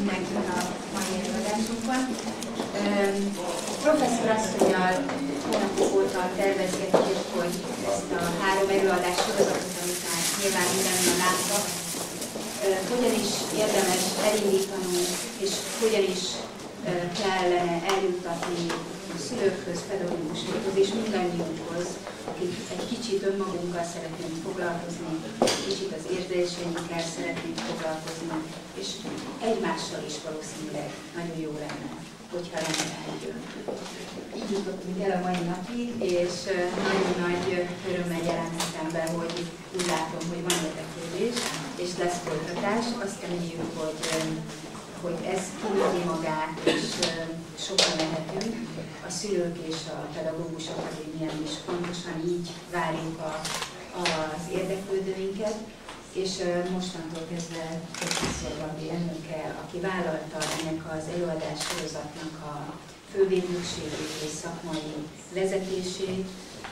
mindenkit a mai előadásunkon. Professzor asszonnyal hónapok óta tervezgetjük, hogy ezt a 3 előadás sorozatot, amit már nyilván mindannyian láttak, hogyan is érdemes elindítanunk, és hogyan is kellene eljuttatni a szülőkhöz, pedagógusokhoz és mindannyiunkhoz, akik egy kicsit önmagunkkal szeretnénk foglalkozni, kicsit az érzéseinkkel szeretnénk foglalkozni, és egymással is valószínűleg nagyon jó lenne, hogyha lenne időnk. Így jutottunk el a mai napig, és nagyon nagy örömmel jelentem be, hogy úgy látom, hogy van érdeklődés, és lesz folytatás. Azt reméljük, hogy ez kimondja magát, és sokan lehetünk. A szülők és a pedagógusok azért milyen is pontosan így várjuk az érdeklődőinket, és mostantól kezdve Professzor Gabi elnöke, aki vállalta ennek az előadás sorozatnak a fővédnökségét és szakmai vezetését,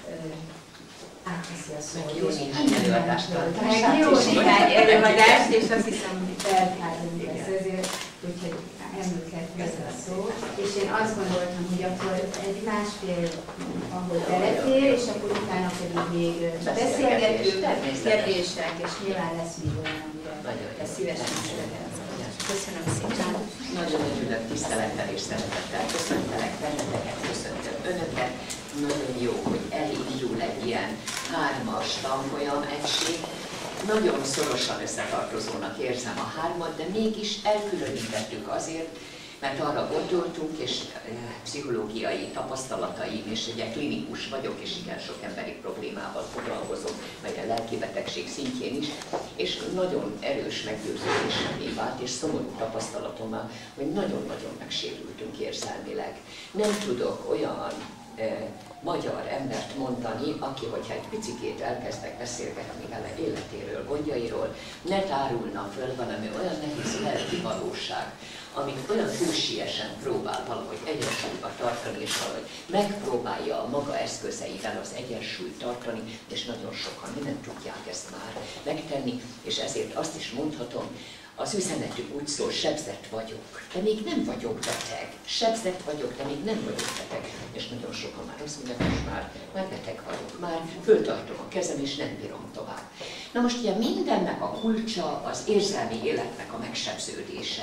átveszi a szót. Jó néhány előadást tartását. Jó néhány előadást, és azt hiszem, hogy felkárunk lesz ezért, úgyhogy emlőket veszel a szót. És én azt gondoltam, hogy akkor egy másfél, ahogy beletér, és akkor utána pedig még beszélgetünk, kérdések, és nyilván lesz még olyan, amire szívesen szeretem. Köszönöm szépen. Nagyon örülök, tisztelettel és szeretettel köszöntelek benneteket, köszöntöm önöket. Nagyon jó, hogy elindul egy ilyen 3-as tanfolyam egység. Nagyon szorosan összetartozónak érzem a 3-at, de mégis elkülönítettük azért, mert arra gondoltunk, és pszichológiai tapasztalataim, és ugye klinikus vagyok, és igen sok emberi problémával foglalkozom, meg a lelkibetegség szintjén is, és nagyon erős meggyőződésemé vált, és szomorú tapasztalatommal, hogy nagyon-nagyon megsérültünk érzelmileg. Nem tudok olyan magyar embert mondani, aki, hogyha egy picikét elkezdek beszélgetni vele életéről, gondjairól, ne tárulna föl valami olyan nehéz lelki valóság, amit olyan hősiesen próbál valahogy egyensúlyba tartani, és valahogy megpróbálja a maga eszközeivel az egyensúlyt tartani, és nagyon sokan nem tudják ezt már megtenni, és ezért azt is mondhatom, az üzenetük úgy szól, sebzett vagyok, de még nem vagyok beteg. Sebzett vagyok, de még nem vagyok beteg. És nagyon sokan már azt mondják, most már beteg vagyok, már föltartom a kezem, és nem bírom tovább. Na most ugye mindennek a kulcsa az érzelmi életnek a megsebződése.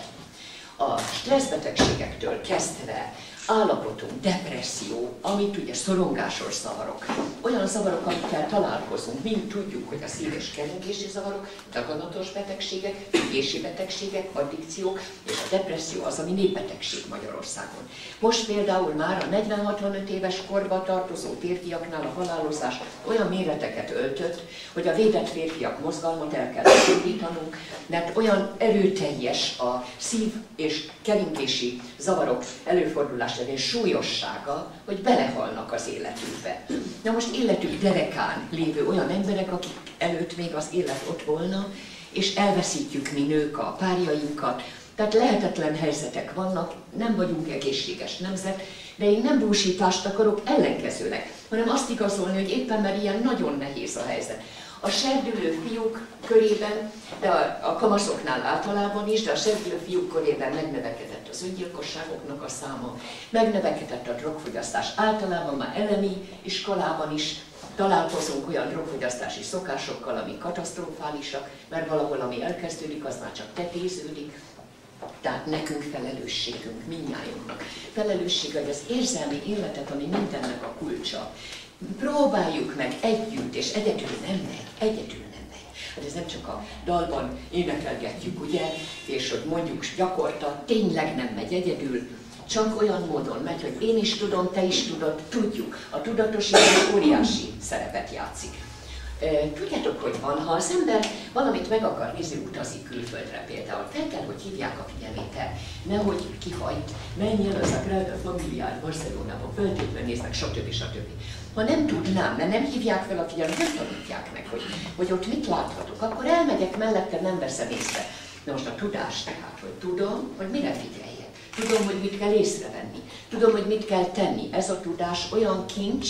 A stresszbetegségektől kezdve állapotunk, depresszió, amit ugye szorongásos zavarok, olyan zavarok, amikkel találkozunk, mind tudjuk, hogy a szív- és keringési zavarok, daganatos betegségek, függési betegségek, addikciók, és a depresszió az, ami népbetegség Magyarországon. Most például már a 40-65 éves korba tartozó férfiaknál a halálozás olyan méreteket öltött, hogy a védett férfiak mozgalmat el kell indítanunk, mert olyan erőteljes a szív- és keringési zavarok előfordulása és súlyossága, hogy belehalnak az életükbe. Na most életük derekán lévő olyan emberek, akik előtt még az élet ott volna, és elveszítjük mi nők a párjainkat, tehát lehetetlen helyzetek vannak, nem vagyunk egészséges nemzet, de én nem búsítást akarok, ellenkezőleg, hanem azt igazolni, hogy éppen mert ilyen nagyon nehéz a helyzet. A serdülő fiúk körében, de a kamaszoknál általában is, de a serdülő fiúk körében megnövekedett az öngyilkosságoknak a száma, megnövekedett a drogfogyasztás. Általában már elemi iskolában is találkozunk olyan drogfogyasztási szokásokkal, amik katasztrofálisak, mert valahol, ami elkezdődik, az már csak tetéződik. Tehát nekünk felelősségünk, mindnyájunknak felelőssége, hogy az érzelmi életet, ami mindennek a kulcsa, próbáljuk meg együtt, és egyedül nem megy, egyedül nem megy. Hát ez nem csak a dalban énekelgetjük, ugye, és hogy mondjuk gyakorta, tényleg nem megy egyedül, csak olyan módon megy, hogy én is tudom, te is tudod, tudjuk. A tudatosítás óriási szerepet játszik. Tudjátok, hogy van, ha az ember valamit meg akar nézni, utazik külföldre például, fel kell, hogy hívják a figyelmét el, nehogy kihajt, menjen az a Grada Familiár Barcelonában, föltétlenül néznek, stb. Ha nem tudnám, mert nem hívják fel a figyelmet, nem tanítják meg, hogy ott mit láthatok, akkor elmegyek mellette, nem veszem észre. Na most a tudás tehát, hogy tudom, hogy mire figyeljek, tudom, hogy mit kell észrevenni, tudom, hogy mit kell tenni. Ez a tudás olyan kincs,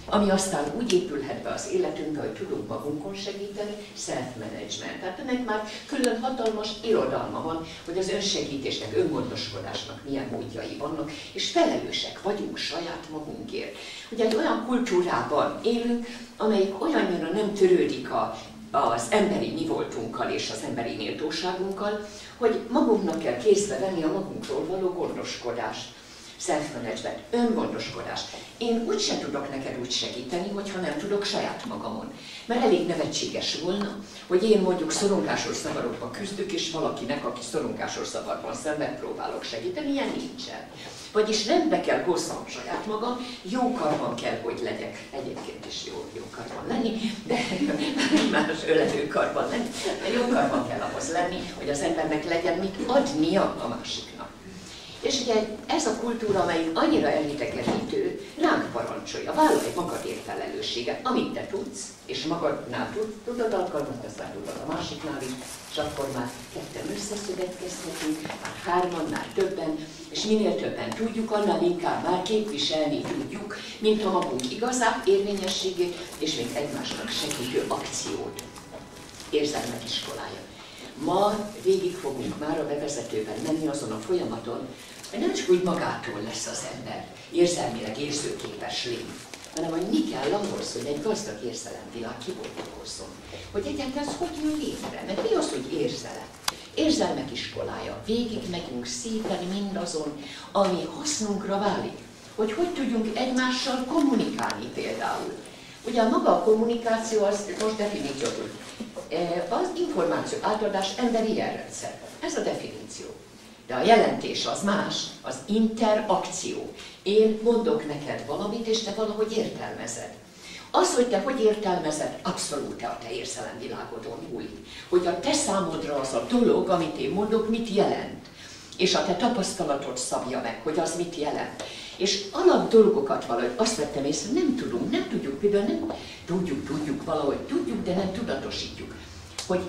ami aztán úgy épülhet be az életünkbe, hogy tudunk magunkon segíteni, self-management. Tehát ennek már külön hatalmas irodalma van, hogy az önsegítésnek, öngondoskodásnak milyen módjai vannak, és felelősek vagyunk saját magunkért. Ugye egy olyan kultúrában élünk, amelyik olyannyira nem törődik az emberi mi voltunkkal és az emberi méltóságunkkal, hogy magunknak kell kézbe venni a magunkról való gondoskodást. Self-management, öngondoskodás. Én úgyse tudok neked úgy segíteni, hogyha nem tudok saját magamon. Mert elég nevetséges volna, hogy én mondjuk szorongásos zavarokban küzdök, és valakinek, aki szorongásos zavarban szenved, próbálok segíteni, ilyen nincsen. Vagyis rendbe kell hozzam saját magam, jó karban kell, hogy legyek. Egyébként is jó karban lenni, de más ölelő karban lenni. De jó karban kell ahhoz lenni, hogy az embernek legyen mit adnia a másiknak. És ugye ez a kultúra, amely annyira elidegenítő, ránk parancsolja, vállalj magadért felelősséget, amit te tudsz, és magadnál tudod alkalmat, aztán tudod a másiknál is, és akkor már ketten összeszövetkezhetünk, már hármannál többen, és minél többen tudjuk, annál inkább már képviselni tudjuk, mint a magunk igazább érvényességét, és még egymásnak segítő akciót. Érzelmek iskolája. Ma végig fogunk már a bevezetőben menni azon a folyamaton, hogy nem csak úgy magától lesz az ember érzelmileg érzőképes lény, hanem hogy mi kell ahhoz, hogy egy gazdag érzelemvilág kibontakozzon. Hogy egyáltalán ez hogy jön létre, mert mi az, hogy érzelem? Érzelmek iskolája. Végig megyünk szépen mindazon, ami hasznunkra válik. Hogy tudjunk egymással kommunikálni például. Ugye maga a kommunikáció, az most definíciót, az információ átadás emberi jelrendszer. Ez a definíció. De a jelentés az más, az interakció. Én mondok neked valamit, és te valahogy értelmezed. Az, hogy te hogy értelmezed, abszolút a te érzelemvilágodon múlik. Hogy a te számodra az a dolog, amit én mondok, mit jelent. És a te tapasztalatod szabja meg, hogy az mit jelent. És alap dolgokat valahogy azt vettem észre, nem tudjuk, például nem tudjuk valahogy, tudjuk, de nem tudatosítjuk. Hogy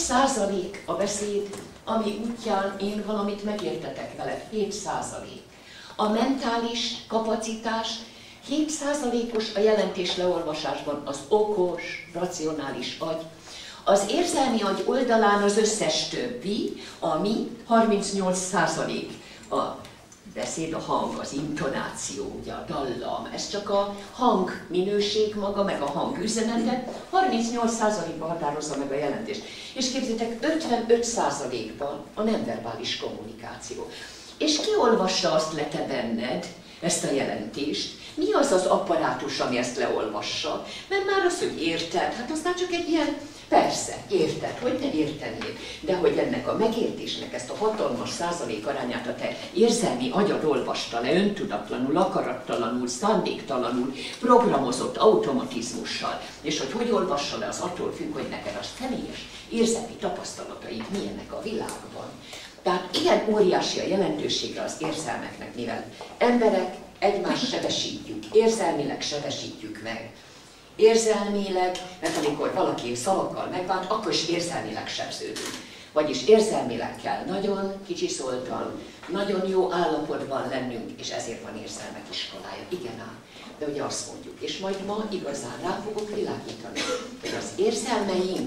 7% a beszéd, ami útján én valamit megértetek veled, 7%. A mentális kapacitás 7%-os a jelentés leolvasásban az okos, racionális agy. Az érzelmi agy oldalán az összes többi, ami 38%. A beszéd, a hang, az intonáció, ugye a dallam, ez csak a hangminőség maga, meg a hangüzenetet 38%-ban határozza meg a jelentést. És képzeljétek, 55%-ban a nem verbális kommunikáció. És ki olvassa azt le te benned, ezt a jelentést? Mi az az apparátus, ami ezt leolvassa? Mert már az, hogy érted, hát az már csak egy ilyen, persze, érted, hogy ne értenéd, de hogy ennek a megértésnek ezt a hatalmas százalék arányát a te érzelmi agyad olvasta le öntudatlanul, akarattalanul, szándéktalanul, programozott automatizmussal, és hogy olvassa le, az attól függ, hogy neked az személyes érzelmi tapasztalataid milyenek a világban. Tehát ilyen óriási a jelentősége az érzelmeknek, mivel emberek egymást sebesítjük, érzelmileg sebesítjük meg. Érzelmileg, mert amikor valaki szavakkal megbánt, akkor is érzelmileg sebződünk. Vagyis érzelmileg kell nagyon kicsiszoltan, nagyon jó állapotban lennünk, és ezért van érzelmek iskolája. Igen ám, de ugye azt mondjuk, és majd ma igazán rá fogok világítani, hogy az érzelmeink,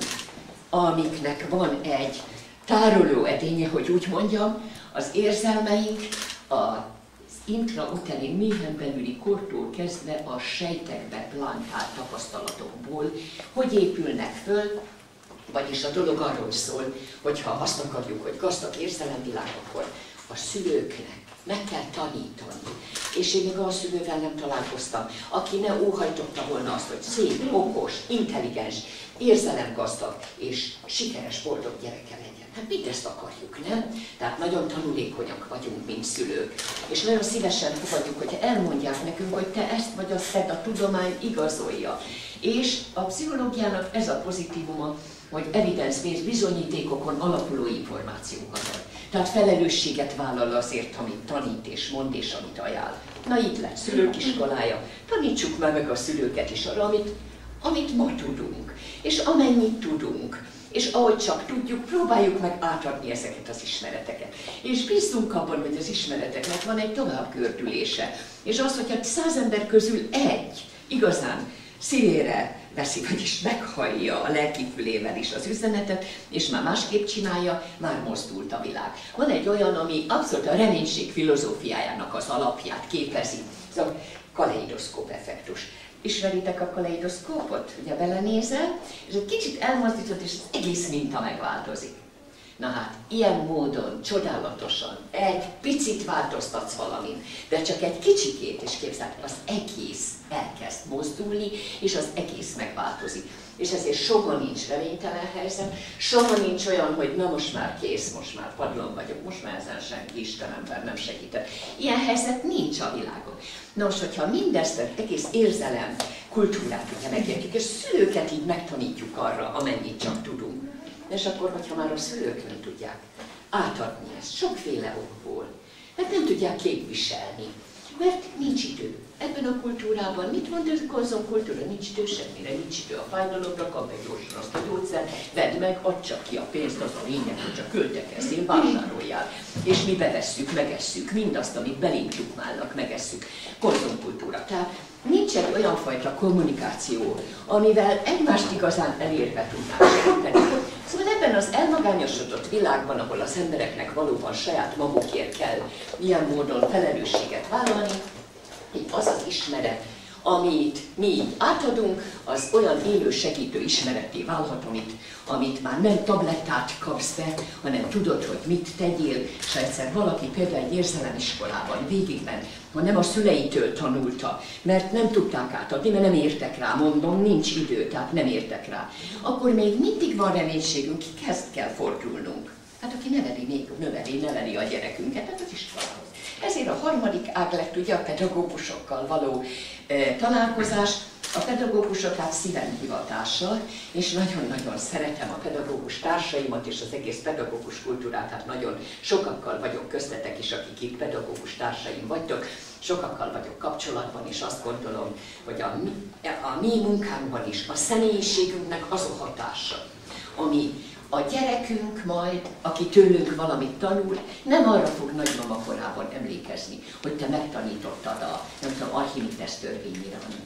amiknek van egy tároló edénye, hogy úgy mondjam, az érzelmeink az intrauterin méhen belüli kortól kezdve a sejtekbe plantált tapasztalatokból, hogy épülnek föl, vagyis a dolog arról szól, hogy ha azt akarjuk, hogy gazdag érzelemvilág, akkor a szülőknek meg kell tanítani. És én még a szülővel nem találkoztam, aki ne óhajtotta volna azt, hogy szép, okos, intelligens, érzelemgazdag és sikeres, boldog gyereke legyen. Hát mit ezt akarjuk, nem? Tehát nagyon tanulékonyak vagyunk, mint szülők. És nagyon szívesen fogadjuk, hogyha elmondják nekünk, hogy te ezt vagy azt tedd, a tudomány igazolja. És a pszichológiának ez a pozitívuma, hogy evidence-based bizonyítékokon alapuló információkat ad. Tehát felelősséget vállal azért, amit tanít és mond és amit ajánl. Na itt lett szülők iskolája. Tanítsuk meg a szülőket is arra, amit ma tudunk, és amennyit tudunk. És ahogy csak tudjuk, próbáljuk meg átadni ezeket az ismereteket. És bízunk abban, hogy az ismereteknek van egy továbbgördülése. És az, hogyha 100 ember közül egy igazán szívére veszi, vagyis meghallja a lelki fülével is az üzenetet, és már másképp csinálja, már mozdult a világ. Van egy olyan, ami abszolút a reménység filozófiájának az alapját képezi, ez a kaleidoszkóp effektus. Ismeritek a kaleidoszkópot? Ugye belenézel, és egy kicsit elmozdítod, és az egész minta megváltozik. Na hát, ilyen módon, csodálatosan, egy picit változtatsz valamin, de csak egy kicsikét, és képzeld, az egész elkezd mozdulni, és az egész megváltozik. És ezért soha nincs reménytelen helyzet, soha nincs olyan, hogy na most már kész, most már padlón vagyok, most már ezen senki, Istenemben nem segített. Ilyen helyzet nincs a világon. Na most, hogyha mindezt az egész érzelem kultúrát ugye megértjük, és szülőket így megtanítjuk arra, amennyit csak tudunk. És akkor, hogyha már a szülők nem tudják átadni ezt sokféle okból, mert nem tudják képviselni, mert nincs idő. Ebben a kultúrában mit mond ez a konzumkultúra? Nincs idő semmire, nincs idő a fájdalomra, kap meg gyorsan azt a gyógyszert, vedd meg, add csak ki a pénzt, az a lényeg, hogy csak költekezzél, vásároljál. És mi bevesszük, megesszük, mindazt, amit belénk dugmálnak, megesszük. Konzumkultúra. Tehát nincs egy olyan fajta kommunikáció, amivel egymást igazán elérve tudnánk segíteni. Szóval ebben az elmagányosodott világban, ahol az embereknek valóban saját magukért kell ilyen módon felelősséget vállalni, az az ismeret, amit mi így átadunk, az olyan élő segítő ismeretté válhat, amit már nem tablettát kapsz be, hanem tudod, hogy mit tegyél, és ha egyszer valaki például egy érzelmiskolában végigment, ha nem a szüleitől tanulta, mert nem tudták átadni, mert nem értek rá, mondom, nincs idő, tehát nem értek rá, akkor még mindig van reménységünk, kihez kell fordulnunk. Hát aki neveli a gyerekünket, hát az iskolához. Ezért a harmadik ág lett ugye a pedagógusokkal való találkozás, a pedagógusok hát szívem hivatással, és nagyon-nagyon szeretem a pedagógus társaimat és az egész pedagógus kultúrát, hát nagyon sokakkal vagyok köztetek is, akik itt pedagógus társaim vagytok, sokakkal vagyok kapcsolatban, és azt gondolom, hogy a mi munkánkban is a személyiségünknek az a hatása, ami a gyerekünk majd, aki tőlünk valamit tanul, nem arra fog nagymama korában emlékezni, hogy te megtanítottad a, nem tudom, Archimedes törvényére, hanem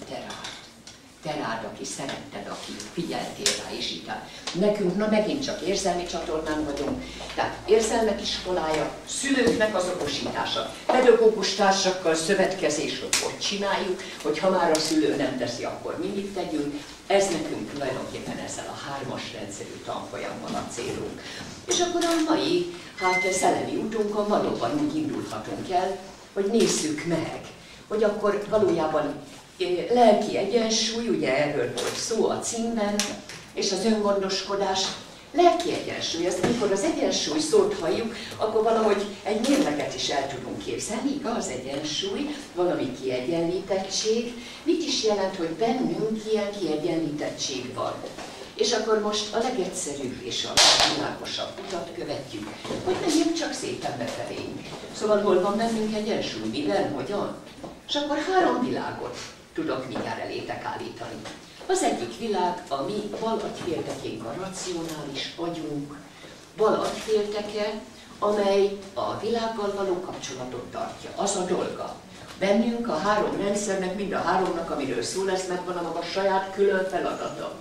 te rád, aki szeretted, aki figyeltél rá, és így áll. Nekünk, na megint csak érzelmi csatornán vagyunk, tehát érzelmek iskolája, szülőknek az okosítása, pedagógus társakkal szövetkezés, hogy hogy csináljuk, hogy ha már a szülő nem teszi, akkor mi mit tegyünk. Ez nekünk tulajdonképpen ezzel a 3-as rendszerű tanfolyammal a célunk. És akkor a mai szellemi útunkon valóban úgy indulhatunk el, hogy nézzük meg, hogy akkor valójában lelki egyensúly, ugye erről volt szó a címben, és az öngondoskodás, lelki egyensúly, az, amikor az egyensúly szót halljuk, akkor valahogy egy mérleget is el tudunk képzelni, igaz, egyensúly, valami kiegyenlítettség. Mit is jelent, hogy bennünk ilyen kiegyenlítettség van? És akkor most a legegyszerűbb és a legvilágosabb utat követjük, hogy menjünk csak szépen befelénk. Szóval hol van bennünk egyensúly, miben, hogyan? És akkor 3 világot tudok mindjárt elétek állítani. Az egyik világ, a mi bal agyféltekénk, a racionális agyunk, bal agyfélteke, amely a világgal való kapcsolatot tartja. Az a dolga. Bennünk a 3 rendszernek, mind a 3-nak, amiről szó lesz, megvan a maga saját külön feladata.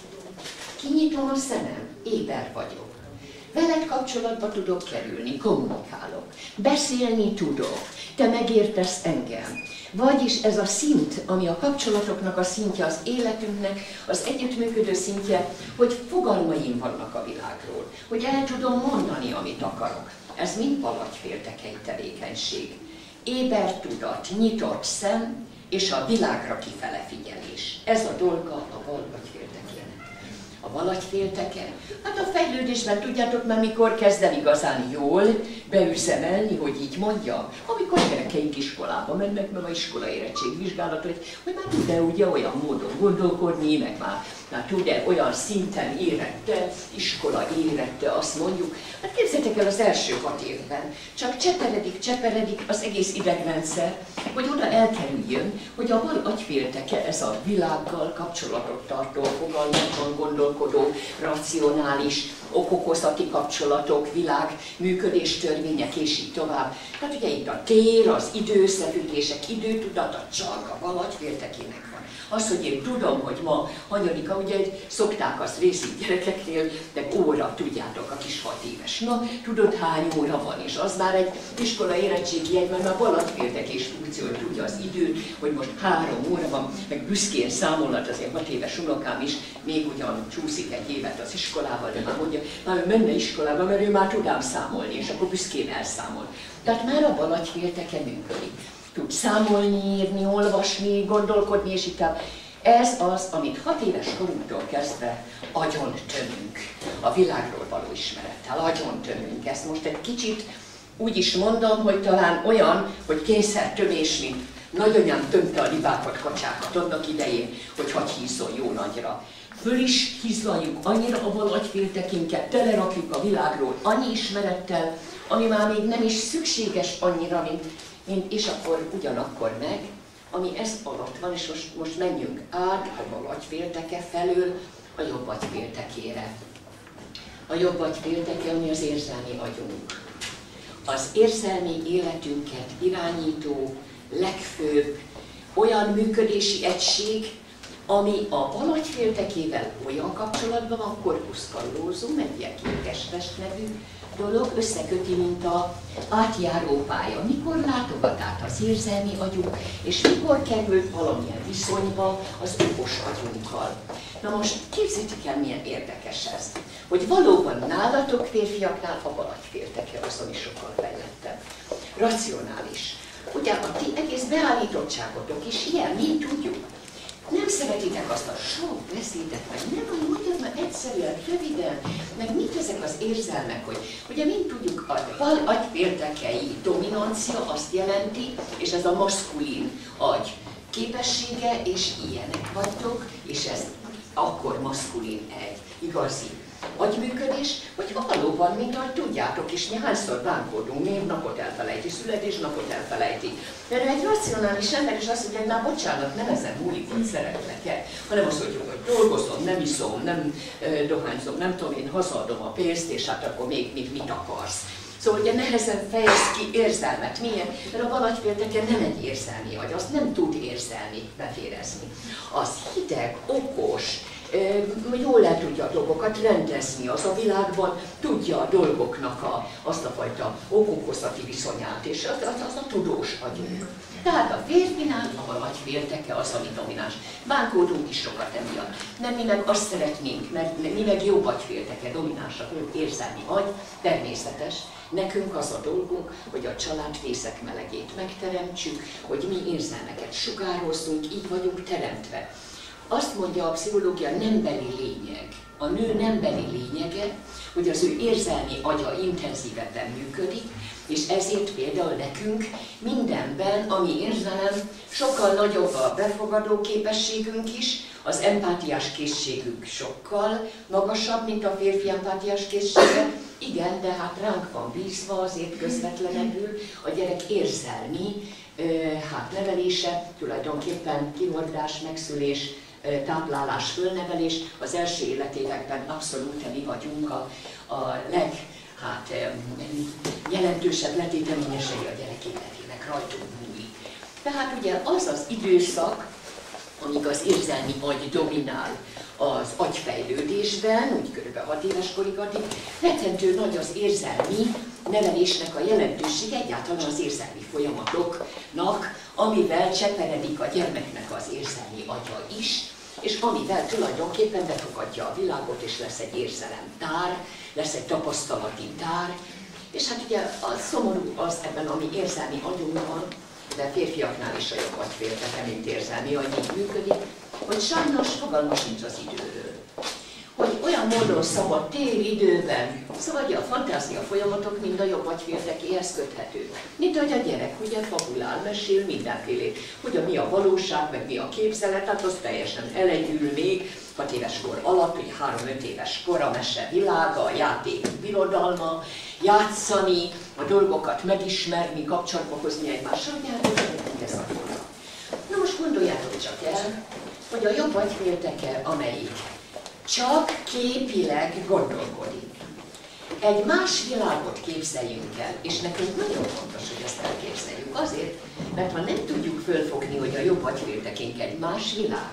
Kinyitom a szemem, éber vagyok. Veled kapcsolatba tudok kerülni, kommunikálok. Beszélni tudok, te megértesz engem. Vagyis ez a szint, ami a kapcsolatoknak a szintje, az életünknek, az együttműködő szintje, hogy fogalmaim vannak a világról, hogy el tudom mondani, amit akarok. Ez mind balagyféltekei tevékenység. Éber tudat, nyitott szem és a világra kifele figyelés. Ez a dolga a balagyféltekének. A balagyfélteke, hát a fejlődésben tudjátok már mikor kezd el igazán jól beüzemelni, hogy így mondja, amikor gyerekeink iskolába mennek, meg a iskola érettségvizsgálat, hogy már tud-e ugye olyan módon gondolkodni, meg már tud-e olyan szinten érette, iskola érette, azt mondjuk. Hát képzeljétek el az első 6 évben, csak cseperedik az egész idegrendszer, hogy oda elkerüljön, hogy a bal agyfélteke, ez a világgal kapcsolatot tartó, fogalmakban gondolkodó, racionális, okokozati kapcsolatok, világ működés törvények, és így tovább. Tehát ugye itt a tér, az idő, összefüggések, időtudata csak a valagyféltekének van. Az, hogy én tudom, hogy ma hanyadika, ugye szokták azt részint gyerekeknél, de óra, tudjátok, a kis 6 éves. Na, tudod hány óra van, és az már egy iskola érettségi jegy, mert már valagyféltekés funkció, hogy tudja az időt, hogy most 3 óra van, meg büszkén számolhat, azért 6 éves unokám is, még ugyan csúszik egy évet az iskolával, de már mondja, már ő menne iskolába, mert ő már tudám számolni, és akkor büszkén elszámol. Tehát már a valagyfélteke működik. Tud számolni, írni, olvasni, gondolkodni, és itt ez az, amit 6 éves korunktól kezdve agyon tömünk. A világról való ismerettel agyon tömünk. Ezt most egy kicsit úgy is mondom, hogy talán olyan, hogy kényszertömés, mint nagyanyám tömte a libákat, kacsákat annak idején, hogy hadd hízzon jó nagyra. Föl is hízlaljuk annyira a valagyféltekünket, telerakjuk a világról annyi ismerettel, ami már még nem is szükséges annyira, mint és akkor ugyanakkor meg, ami ez alatt van, és most menjünk át a valagyfélteke felől a jobbagyféltekére. A jobbagyfélteke, ami az érzelmi agyunk. Az érzelmi életünket irányító, legfőbb olyan működési egység, ami a valagyféltekével olyan kapcsolatban van, corpus callosum, egy ilyen kékes-test nevű dolog, összeköti, mint a átjáró pálya. Mikor látogat át az érzelmi agyunk, és mikor kerül valamilyen viszonyba az okos agyunkkal. Na most képzeljétek el, milyen érdekes ez, hogy valóban nálatok férfiaknál a valagyfélteke az, ami sokkal fejlettebb. Racionális. Ugye a ti egész beállítottságotok is ilyen, mint tudjuk. Nem szeretitek azt a sok beszédet, meg nem, mondjad már egyszerűen, röviden, meg mit ezek az érzelmek, hogy ugye mind tudjuk, az agyféltekei dominancia azt jelenti, és ez a maszkulin agy képessége, és ilyenek vagytok, és ez akkor maszkulin egy igazi agyműködés, hogy valóban, mint ahogy tudjátok is, mi hányszor bánkódunk, névnapot elfelejti, születésnapot elfelejti. Mert egy racionális ember is azt mondja, hogy már bocsánat, nem ezen múlik, hogy szeretlek-e, hanem azt mondjuk, hogy dolgozom, nem iszom, nem dohányzom, nem tudom, én hazaadom a pénzt, és hát akkor még mit akarsz. Szóval ugye nehezen fejez ki érzelmet. Milyen? Mert a valagyfélteke nem egy érzelmi agy, azt nem tud érzelmi beférezni. Az hideg, okos, jól el tudja a dolgokat rendezni, az a világban tudja a dolgoknak azt a fajta okokozati viszonyát, és az a tudós agyunk. Tehát a férfinál a valagyfélteke az, ami domináns. Bánkódunk is sokat emiatt. Nem mi meg azt szeretnénk, mert mi meg jobb agyfélteke dominánsak, érzelmi agy, természetes. Nekünk az a dolgunk, hogy a család fészek melegét megteremtsük, hogy mi érzelmeket sugározzunk, így vagyunk teremtve. Azt mondja a pszichológia, nembeli lényeg. A nő nembeli lényege, hogy az ő érzelmi agya intenzívebben működik, és ezért például nekünk mindenben, ami érzelem, sokkal nagyobb a befogadó képességünk is, az empátiás készségünk sokkal magasabb, mint a férfi empátiás készsége. Igen, de hát ránk van bízva azért közvetlenebbül a gyerek érzelmi nevelése, tulajdonképpen kihordás, megszülés, táplálás, fölnevelés. Az első életévekben abszolút mi vagyunk a jelentősebb letéteményesei a gyerek életének, rajtunk múlik. Tehát ugye az az időszak, amíg az érzelmi agy dominál az agyfejlődésben, úgy kb. 6 éves korig addig, rettentő nagy az érzelmi nevelésnek a jelentőség, egyáltalán az érzelmi folyamatoknak, amivel cseperedik a gyermeknek az érzelmi agya is, és amivel tulajdonképpen befogadja a világot, és lesz egy érzelemtár, lesz egy tapasztalati tár, és hát ugye a szomorú az ebben, ami érzelmi agyunk van, de férfiaknál is a jobb agyfélteke, mint érzelmi agy így működik, hogy sajnos fogalma sincs az időről. Hogy olyan módon szabad téli időben, szóval a fantázia folyamatok mind a jobb agyféltekéhez köthető. Mint ahogy a gyerek ugye fabulál, mesél mindenfélét, hogy mi a valóság, meg mi a képzelet, hát az teljesen elegyül még 6 éves kor alatt, hogy 3-5 éves kor a mese világa, a játék birodalma, játszani, a dolgokat megismerni, kapcsolatba hozni egymással, hogy ez a dolog. Na most gondoljátok csak el, hogy a jobb agyfélteke, amelyik csak képileg gondolkodik. Egy más világot képzeljünk el, és nekünk nagyon fontos, hogy ezt elképzeljük. Azért, mert ha nem tudjuk fölfogni, hogy a jobb agyféltekénk egy más világ,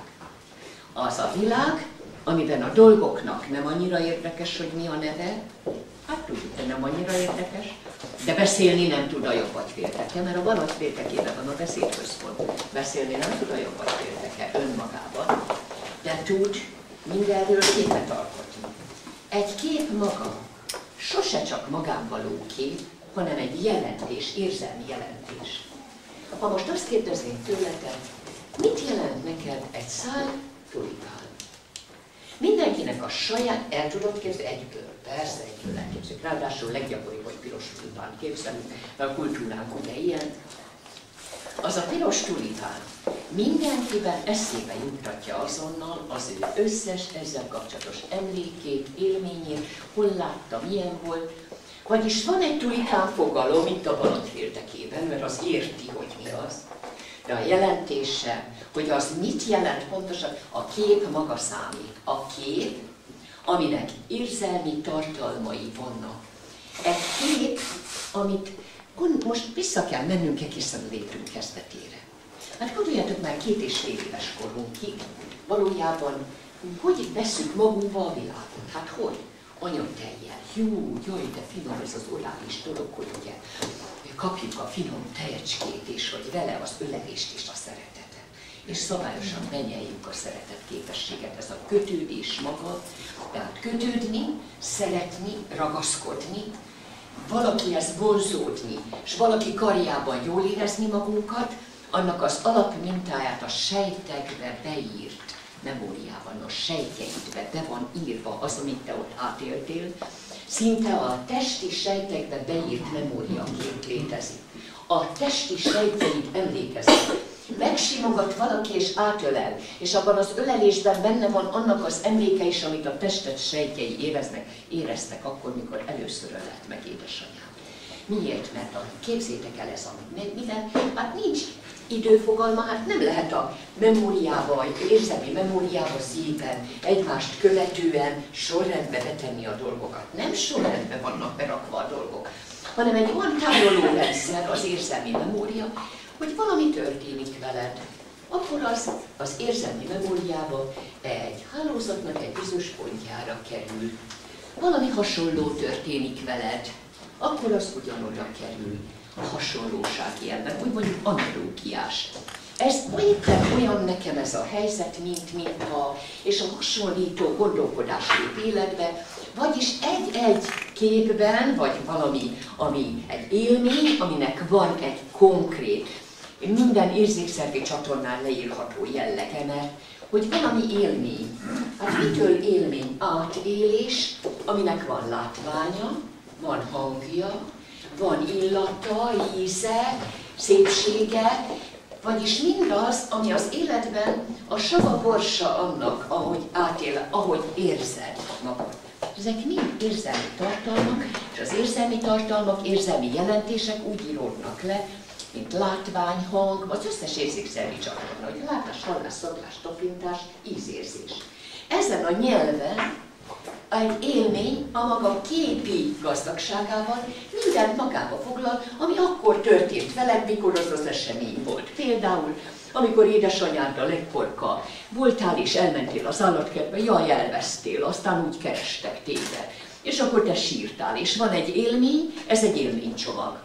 az a világ, amiben a dolgoknak nem annyira érdekes, hogy mi a neve, hát tudjuk, hogy nem annyira érdekes, de beszélni nem tud a jobb agyfélteke, mert a bal agyféltekében van a beszédközpont. Beszélni nem tud a jobb agyfélteke önmagában, de tud mindenről képet alkotni. Egy kép maga sose csak magánvaló kép, hanem egy jelentés, érzelmi jelentés. Ha most azt kérdezném tőletek, mit jelent neked egy szál tulipán? Mindenkinek a saját, el tudod képzelni? Egyből, persze, egyből elképzeljük. Ráadásul leggyakoribb, hogy piros tulipán képzelünk, mert a kultúránk ugye ilyen. Az a piros tulipán mindenkiben eszébe juttatja azonnal az ő összes ezzel kapcsolatos emlékét, élményét, hol látta, milyen volt. Vagyis van egy tulipán fogalom, mint a bal agyféltekében, mert az érti, hogy mi az. De a jelentése, hogy az mit jelent pontosan, a kép maga számít. A kép, aminek érzelmi tartalmai vannak. Egy kép, amit most vissza kell mennünk egészen a létünk kezdetére. Hát gondoljátok már 2,5 éves korunkig, valójában hogy veszünk magunkba a világot? Hát hogy? Anyatejjel. Jó, jaj, de finom ez az orális dolog, hogy ugye kapjuk a finom tejecskét, és hogy vele az ölelést és a szeretetet. És szabályosan menyeljük a szeretet képességet, ez a kötődés maga, tehát kötődni, szeretni, ragaszkodni, valakihez vonzódni, és valaki karjában jól érezni magunkat, annak az alapmintáját a sejtekbe beírt memóriában, a sejtjeidbe be van írva az, amit te ott átéltél, szinte a testi sejtekbe beírt memóriaként létezik. A testi sejtjeid emlékeznek. Megsimogat valaki és átölel, és abban az ölelésben benne van annak az emléke is, amit a tested sejtjei éreztek akkor, mikor először ölelt meg édesanyám. Miért? Mert képzétek el ez, mivel hát nincs időfogalma, hát nem lehet a memóriába, érzelmi memóriába szépen, egymást követően sorrendbe betenni a dolgokat. Nem sorrendbe vannak berakva a dolgok, hanem egy olyan tárolórendszer, az érzelmi memória, hogy valami történik veled. Akkor az érzelmi memóriába egy hálózatnak egy bizonyos pontjára kerül. Valami hasonló történik veled, akkor az ugyanoda kerül. A hasonlóság élben, úgy mondjuk analógiás. Ez éppen olyan nekem ez a helyzet, mint ha, és a hasonlító gondolkodás lép életbe, vagyis egy-egy képben, vagy valami, ami egy élmény, aminek van egy konkrét, minden érzékszervi csatornán leírható jellege, mert hogy valami élmény. Hát mitől élmény? Átélés, aminek van látványa, van hangja, van illata, íze, szépsége, vagyis mindaz, ami az életben a sava borsa annak, ahogy átél, ahogy érzed magad. Ezek mind érzelmi tartalmak, és az érzelmi tartalmak, érzelmi jelentések úgy íródnak le, mint látvány, hang, az összes érzékszervi csatorna, hogy látás, hallás, szaglás, tapintás, ízérzés. Ezen a nyelven egy élmény a maga képi gazdagságával mindent magába foglal, ami akkor történt veled, mikor az esemény volt. Például, amikor édesanyáddal legporka voltál és elmentél az állatkertbe, jaj, elvesztél, aztán úgy kerestek téged. És akkor te sírtál, és van egy élmény, ez egy élménycsomag.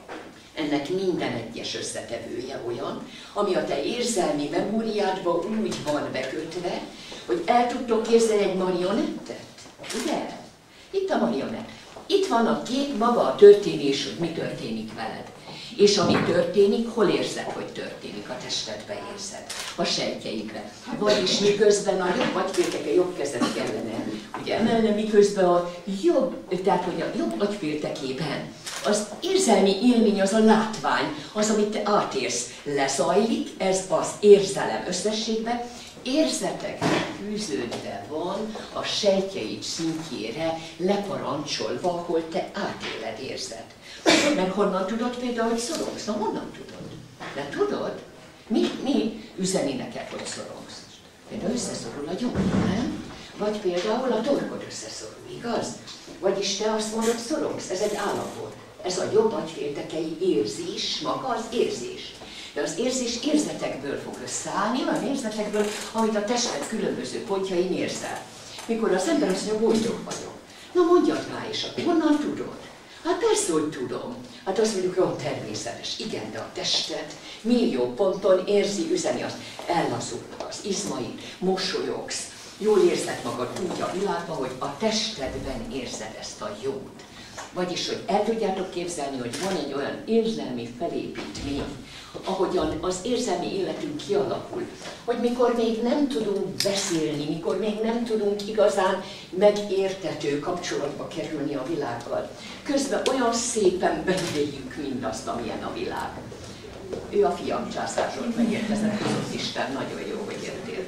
Ennek minden egyes összetevője olyan, ami a te érzelmi memóriádba úgy van bekötve, hogy el tudtok képzelni egy marionettet. Ugye? Itt a marionett. Itt van a kép, maga a történés, hogy mi történik veled. És ami történik, hol érzed, hogy történik, a testedbe érzed, a sejtjeidbe. Vagyis miközben a jobb agyfélteke jobb kezed kellene, ugye emelne, miközben a jobb, tehát hogy a jobb agyféltekében az érzelmi élmény, az a látvány, az, amit te átérsz, lezajlik, ez az érzelem összességben, érzeteknek fűződve van a sejtjeid szintjére leparancsolva, ahol te átéled, érzed. Mert honnan tudod például, hogy szorongsz? Na honnan tudod? De tudod? Mi üzeni neked, hogy szorongsz? Például összeszorul a gyomor, nem? Vagy például a torkod összeszorul, igaz? Vagyis te azt mondod, szorongsz, ez egy állapot. Ez a jobb agyféltekei érzés, maga az érzés. De az érzés érzetekből fog összeállni, olyan érzetekből, amit a tested különböző pontjain érzel. Mikor az ember azt mondja, boldog vagyok. Na mondjad rá, és akkor honnan tudod? Hát persze, hogy tudom. Hát azt mondjuk, hogy természetes. Igen, de a tested millió ponton érzi, üzeni azt. Ellazulnak az izmaid, mosolyogsz, jól érzed magad úgy a világban, hogy a testedben érzed ezt a jót. Vagyis, hogy el tudjátok képzelni, hogy van egy olyan érzelmi felépítmény, ahogyan az érzelmi életünk kialakul, hogy mikor még nem tudunk beszélni, mikor még nem tudunk igazán megértető kapcsolatba kerülni a világgal, közben olyan szépen beüljük mindazt, amilyen a világ. Ő a fiam császárzsolt, megérkezett, az Isten, nagyon jó, hogy jöttél.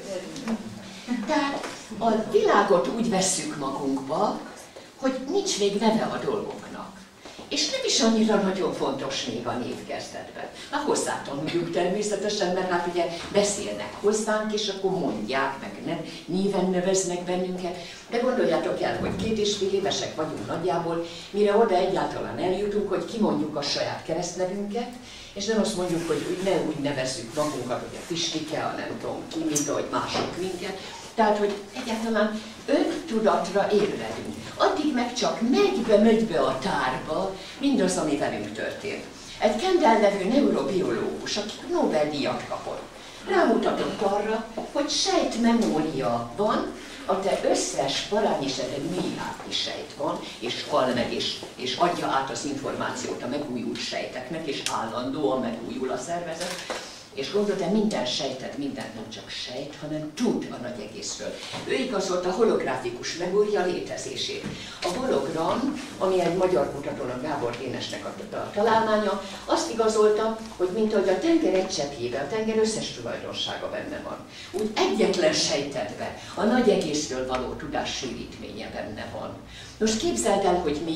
Tehát a világot úgy vesszük magunkba, hogy nincs még neve a dolgoknak. És nem is annyira nagyon fontos még a névkezdetben. Hát hozzátanuljuk természetesen, mert hát ugye beszélnek hozzánk, és akkor mondják, meg néven neveznek bennünket. De gondoljátok el, hogy 2,5 évesek vagyunk nagyjából, mire oda egyáltalán eljutunk, hogy kimondjuk a saját keresztnevünket, és nem azt mondjuk, hogy ne úgy nevezzük magunkat, hogy a Pistike, a nem tudom ki, mint ahogy mások minket. Tehát, hogy egyáltalán öntudatra ébredünk. Addig meg csak megy be a tárba mindaz, ami velünk történt. Egy Kendall nevű neurobiológus, aki Nobel-díjat kapott, rámutatott arra, hogy sejtmemória van, a te összes parányisedben milliárdnyi sejt van, és hal meg, és adja át az információt a megújult sejteknek, és állandóan megújul a szervezet. És gondolod, minden sejtet, mindent nem csak sejt, hanem tud a nagy egészről. Ő igazolta a holográfikus memória létezését. A hologram, ami egy magyar kutatónak, Gábor Dénesnek a találmánya, azt igazolta, hogy mint ahogy a tenger egy cseppjében, a tenger összes tulajdonsága benne van, úgy egyetlen sejtetben a nagy egészről való tudás sűrítménye benne van. Most képzeld el, hogy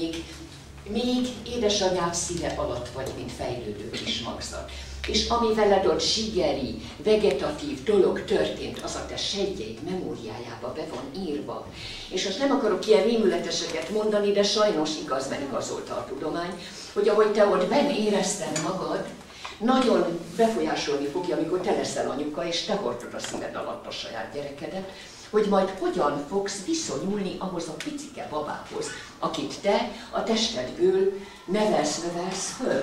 még édesanyád szíve alatt vagy, mint fejlődő kis magzat. És ami veled ott zsigeri, vegetatív dolog történt, az a te sejtjeid memóriájába be van írva. És most nem akarok ilyen rémületeseket mondani, de sajnos igaz, mert igazolta a tudomány, hogy ahogy te ott benn érezted magad, nagyon befolyásolni fogja, amikor te leszel anyuka, és te hordod a szíved alatt a saját gyerekedet, hogy majd hogyan fogsz viszonyulni ahhoz a picike babához, akit te a testedből nevelsz föl.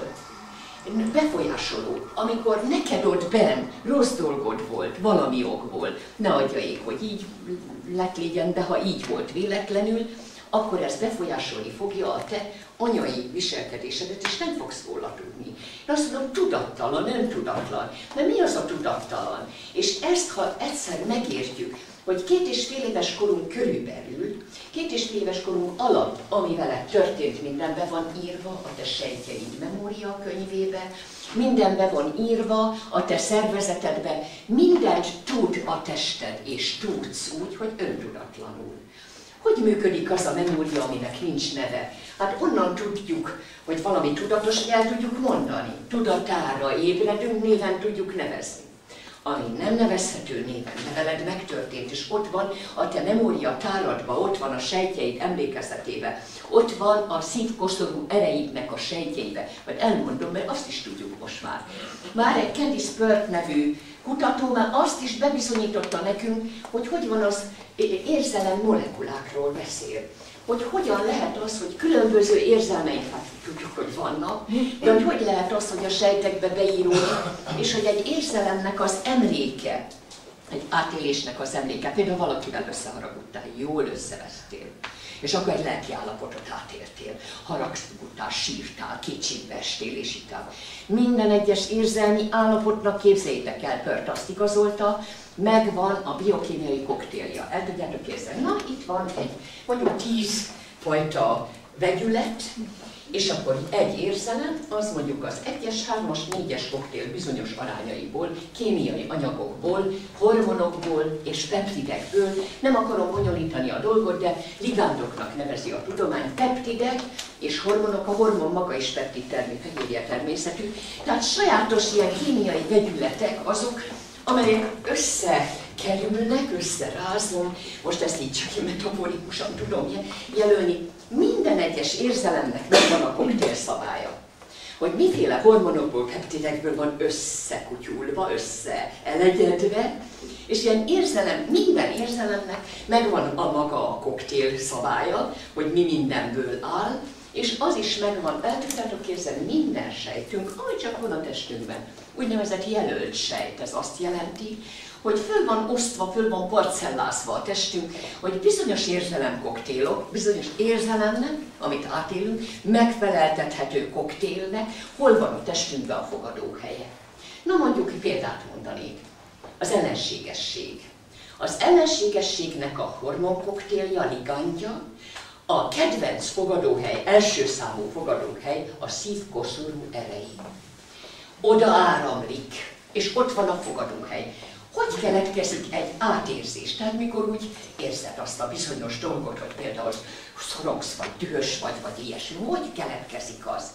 Befolyásoló, amikor neked ott benn rossz dolgod volt valami okból, ne adja ég, hogy így lett legyen, de ha így volt véletlenül, akkor ez befolyásolni fogja a te anyai viselkedésedet, és nem fogsz róla tudni. Én azt mondom, tudattalan, öntudatlan. De mi az a tudattalan? És ezt, ha egyszer megértjük, hogy 2,5 éves korunk körülbelül, 2,5 éves korunk alatt, ami veled történt, minden be van írva a te sejtjeid memória könyvébe, minden be van írva a te szervezetedbe, mindent tud a tested, és tudsz úgy, hogy öntudatlanul. Hogy működik az a memória, aminek nincs neve? Hát onnan tudjuk, hogy valami tudatos, hogy el tudjuk mondani. Tudatára ébredünk, néven tudjuk nevezni. Ami nem nevezhető néven, de veled megtörtént, és ott van a te memória táradban, ott van a sejtjeid emlékezetébe, ott van a szívkoszorú ereidnek a sejtjeibe. Vagy elmondom, mert azt is tudjuk most már. Már egy Candice Pert nevű kutató már azt is bebizonyította nekünk, hogy hogy van az érzelem molekulákról beszél. Hogy hogyan lehet az, hogy különböző érzelmeink, hát tudjuk, hogy vannak, de hogy lehet az, hogy a sejtekbe beíródik, és hogy egy érzelemnek az emléke, egy átélésnek az emléke, például valakivel összeharagudtál, jól összevesztél, és akkor egy lelki állapotot átéltél, haragudtál, sírtál, kétségbe estél, és így tovább. Minden egyes érzelmi állapotnak, képzeljétek el, Pert azt igazolta, megvan a biokémiai koktélja. El tudjátok képzelni? Na, itt van egy, mondjuk 10 fajta vegyület, és akkor egy érzelem, az mondjuk az 1-es, 3-as, 4-es koktél bizonyos arányaiból, kémiai anyagokból, hormonokból és peptidekből. Nem akarom bonyolítani a dolgot, de ligándoknak nevezi a tudomány, peptidek és hormonok, a hormon maga is peptid fehérje természetű. Tehát sajátos ilyen kémiai vegyületek azok, amelyek kerülnek, összerázom, most ezt így csak metaforikusan tudom jelölni, minden egyes érzelemnek megvan a koktél szabálya. Hogy miféle hormonokból, peptidekből van összekutyulva, összeelegyedve, és ilyen érzelem, minden érzelemnek megvan a maga a koktél szabálya, hogy mi mindenből áll, és az is megvan, el tudtátok képzelni, minden sejtünk, ahogy csak van a testünkben, úgynevezett jelölt sejt, ez azt jelenti, hogy föl van osztva, föl van parcellázva a testünk, hogy bizonyos érzelemkoktélok, bizonyos érzelemnek, amit átélünk, megfeleltethető koktélnek, hol van a testünkben a fogadóhelye. Na mondjuk példát mondanék. Az ellenségesség. Az ellenségességnek a hormonkoktélja, a ligandja, a kedvenc fogadóhely, első számú fogadóhely a szívkoszorú erei. Oda áramlik, és ott van a fogadóhely. Hogy keletkezik egy átérzés? Tehát mikor úgy érzed azt a bizonyos dolgot, hogy például szorongsz, vagy dühös vagy ilyesmi, hogy keletkezik az?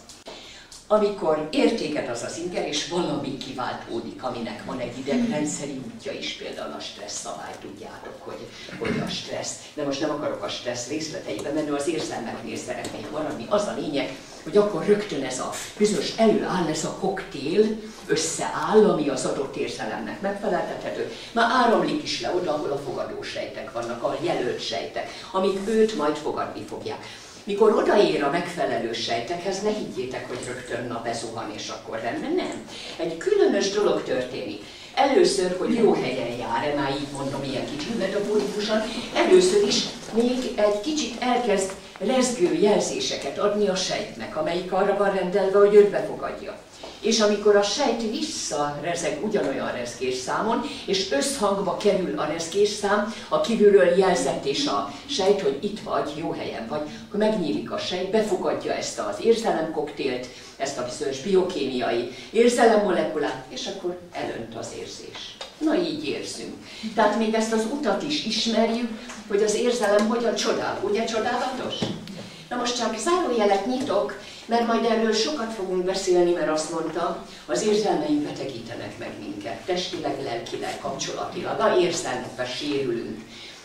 Amikor értéket az az inger, és valami kiváltódik, aminek van egy idegrendszeri útja is, például a stressz szabály, tudjátok, hogy a stressz, de most nem akarok a stressz részleteibe menni, az érzelmeknél szeretnék maradni. Az a lényeg, hogy akkor rögtön ez a bizonyos előáll, ez a koktél összeáll, ami az adott érzelemnek megfeleltethető, már áramlik is le oda, ahol a fogadósejtek vannak, a jelölt sejtek, amik őt majd fogadni fogják. Mikor odaér a megfelelő sejtekhez, ne higgyétek, hogy rögtön na bezuhan és akkor rendben, nem. Egy különös dolog történik. Először, hogy jó helyen jár, már így mondom ilyen kicsit metaforikusan, először is még egy kicsit elkezd rezgő jelzéseket adni a sejtnek, amelyik arra van rendelve, hogy őt befogadja. És amikor a sejt visszarezeg ugyanolyan rezgésszámon, és összhangba kerül a rezgésszám, a kívülről jelzett és a sejt, hogy itt vagy, jó helyen vagy, akkor megnyílik a sejt, befogadja ezt az érzelemkoktélt, ezt a bizonyos biokémiai érzelemmolekulát, és akkor elönt az érzés. Na így érzünk. Tehát még ezt az utat is ismerjük, hogy az érzelem hogyan csodál. Ugye csodálatos? Na most csak zárójelet nyitok, mert majd erről sokat fogunk beszélni, mert azt mondta, az érzelmeink betegítenek meg minket, testileg, lelkileg, kapcsolatilag, érzelmekben sérülünk.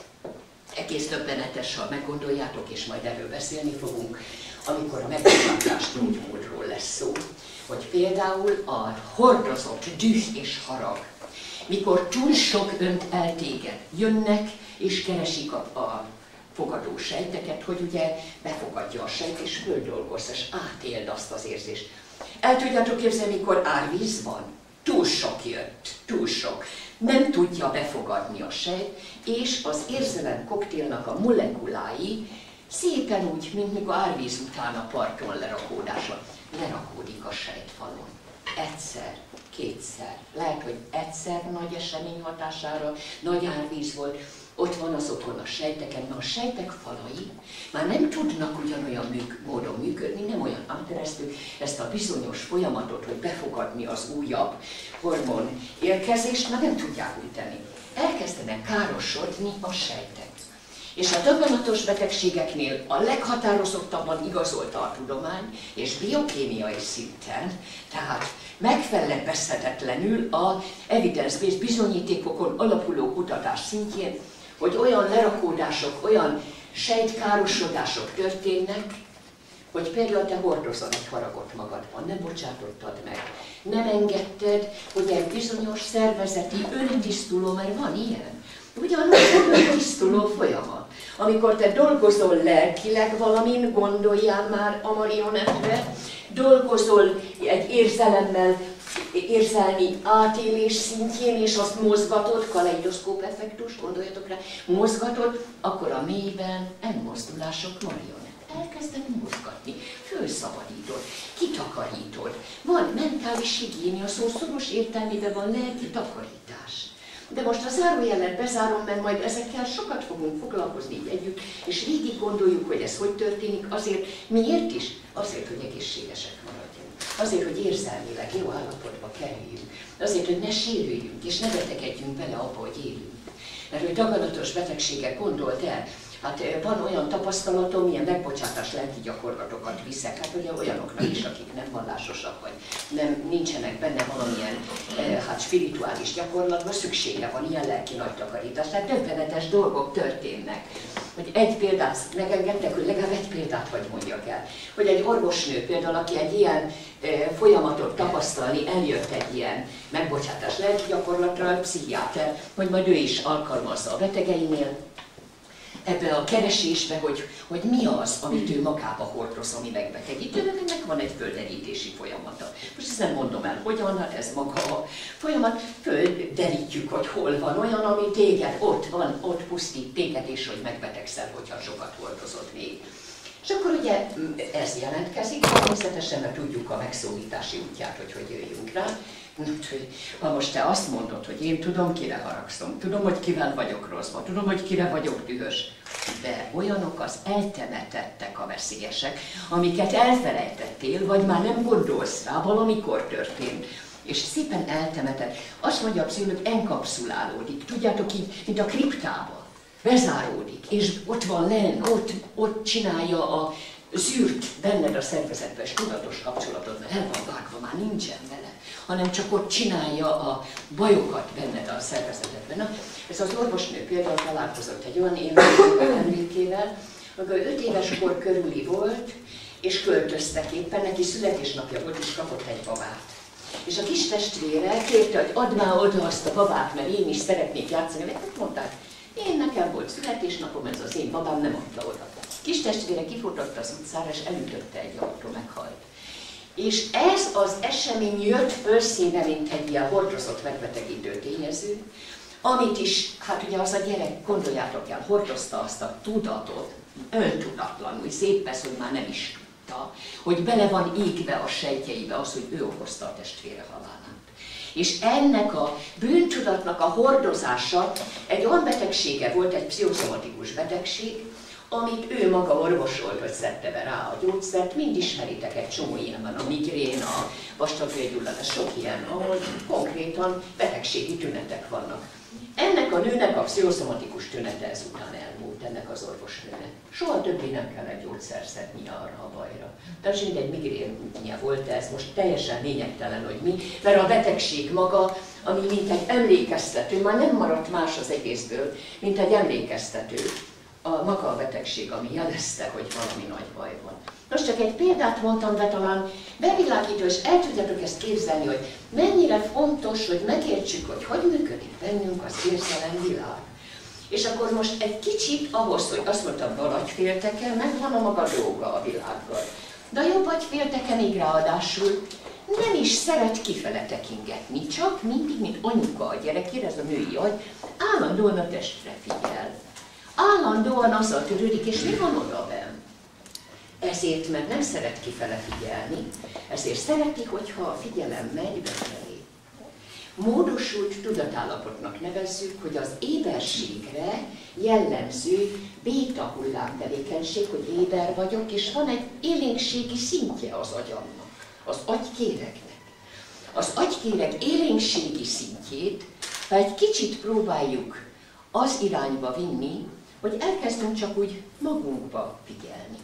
Egész döbbenetes, ha meggondoljátok, és majd erről beszélni fogunk, amikor a megbocsátás gyógymódról lesz szó, hogy például a hordozott düh és harag, mikor túl sok önt el téged, jönnek és keresik a fogadó sejteket, hogy ugye befogadja a sejt és földolgozz, és átéld azt az érzést. El tudjátok képzelni, mikor árvíz van? Túl sok jött, túl sok. Nem tudja befogadni a sejt, és az érzelem koktélnak a molekulái szépen úgy, mint mikor árvíz után a parton lerakódása, lerakódik a sejtfalon. Egyszer, kétszer, lehet, hogy egyszer nagy esemény hatására, nagy árvíz volt, ott van az otthon a sejteken, a sejtek falai már nem tudnak ugyanolyan módon működni, nem olyan átteresztő ezt a bizonyos folyamatot, hogy befogadni az újabb hormon érkezést, már nem tudják úgy tenni. Elkezdenek károsodni a sejtek. És a daganatos betegségeknél a leghatározottabban igazolta a tudomány, és biokémiai szinten, tehát megfelebbezhetetlenül a evidence-based bizonyítékokon alapuló kutatás szintjén, hogy olyan lerakódások, olyan sejtkárosodások történnek, hogy például te hordozol egy haragot magadban, nem bocsátottad meg, nem engedted, hogy egy bizonyos szervezeti öntisztuló, mert van ilyen, ugyanúgy öntisztuló folyamat. Amikor te dolgozol lelkileg valamin, gondoljál már a marionettre, dolgozol egy érzelemmel, érzelmi átélés szintjén, és azt mozgatod, kaleidoszkóp effektus, gondoljatok rá, mozgatod, akkor a mélyben elmozdulások marionett. Elkezdeni mozgatni, fölszabadítod, kitakarítod. Van mentális higiénia, szó szoros értelmében van lelki takarítás. De most a zárójelet bezárom, mert majd ezekkel sokat fogunk foglalkozni együtt, és végig gondoljuk, hogy ez hogy történik, azért, miért is? Azért, hogy egészségesek maradjunk. Azért, hogy érzelmileg jó állapotba kerüljünk. Azért, hogy ne sérüljünk, és ne betegedjünk bele abba, hogy élünk. Mert hogy daganatos betegségek, gondolt el, Hát van olyan tapasztalatom, ilyen megbocsátás lelki gyakorlatokat viszek, hát ugye olyanoknak is, akik nem vallásosak, vagy nincsenek benne valamilyen spirituális gyakorlatban, szüksége van ilyen lelki nagy takarítás. Tehát döbbenetes dolgok történnek. Hogy egy példát megengedtek, hogy legalább egy példát hagy mondjak el. Hogy egy orvosnő például, aki egy ilyen folyamatot tapasztalni, eljött egy ilyen megbocsátás lelki gyakorlatra, a pszichiáter, hogy majd ő is alkalmazza a betegeinél, ebbe a keresésbe, hogy mi az, amit ő magába hordoz, ami megbetegítő, mert ennek van egy földerítési folyamata. Most ezt nem mondom el, hogyan, hát ez maga a folyamat, földerítjük, hogy hol van olyan, ami téged ott van, ott pusztít téged, és hogy megbetegszel, hogyha sokat hordozod még. És akkor ugye ez jelentkezik, természetesen, mert tudjuk a megszólítási útját, hogy jöjjünk rá. Ha most te azt mondod, hogy én tudom, kire haragszom, tudom, hogy kivel vagyok rosszban, tudom, hogy kire vagyok dühös, de olyanok az eltemetettek a veszélyesek, amiket elfelejtettél, vagy már nem gondolsz rá, valamikor történt, és szépen eltemetett. Azt mondja a pszichológus, enkapszulálódik, tudjátok így, mint a kriptában, bezáródik, és ott van lenn, ott csinálja a zűrt benned a szervezetbe, és tudatos kapcsolatod, mert el van vágva, már nincsen vele, hanem csak ott csinálja a bajokat benned a szervezetedben. Na, ez az orvosnő például találkozott egy olyan emlékével, amikor 5 éves kor körüli volt, és költöztek éppen, neki születésnapja volt, és kapott egy babát. És a kis testvére kérte, hogy add már oda azt a babát, mert én is szeretnék játszani, mert mondták, nekem volt születésnapom, ez az én babám, nem adta oda. Kis testvére kifutott az utcára, és elütötte egy autó, meghalt. És ez az esemény jött fölszínre, mint egy ilyen hordozott megbetegítő tényező, amit is, hát ugye az a gyerek, gondoljátok el, hordozta azt a tudatot, öntudatlanul, szép persze, hogy már nem is tudta, hogy bele van égve a sejtjeibe az, hogy ő okozta a testvére halálát. És ennek a bűntudatnak a hordozása egy olyan betegsége volt, egy pszichoszomatikus betegség, amit ő maga orvosolt, hogy szedte be rá a gyógyszert. Mind ismeritek, egy csomó ilyen van, a migrén, a vastagbélgyulladás, sok ilyen, ahol konkrétan betegségi tünetek vannak. Ennek a nőnek a pszichoszomatikus tünete ezután elmúlt, ennek az orvosnőnek. Soha többé nem kellett gyógyszert szednie arra a bajra. Tehát mindegy migrénje volt, ez most teljesen lényegtelen, hogy mi, mert a betegség maga, ami mint egy emlékeztető, már nem maradt más az egészből, mint egy emlékeztető. A maga a betegség, ami jelezte, hogy valami nagy baj van. Most csak egy példát mondtam be, talán bevilágító, és el tudjátok ezt képzelni, hogy mennyire fontos, hogy megértsük, hogy működik bennünk az érzelemvilág. És akkor most egy kicsit ahhoz, hogy azt mondtam, bal agyfélteke, megvan a maga dolga a világgal. De a jobb agyfélteke még ráadásul nem is szeret kifele tekingetni, csak mindig, mint anyuka a gyerekére, ez a női agy, állandóan a testre figyel. Állandóan azzal törődik, és mi van oda benn? Ezért, mert nem szeret kifele figyelni, ezért szereti, hogyha a figyelem megy befelé. Módosult tudatállapotnak nevezzük, hogy az éberségre jellemző béta hullámtevékenység, hogy éber vagyok, és van egy élénkségi szintje az agyamnak, az agykéregnek. Az agykéreg élénkségi szintjét, ha egy kicsit próbáljuk az irányba vinni, hogy elkezdünk csak úgy magunkba figyelni.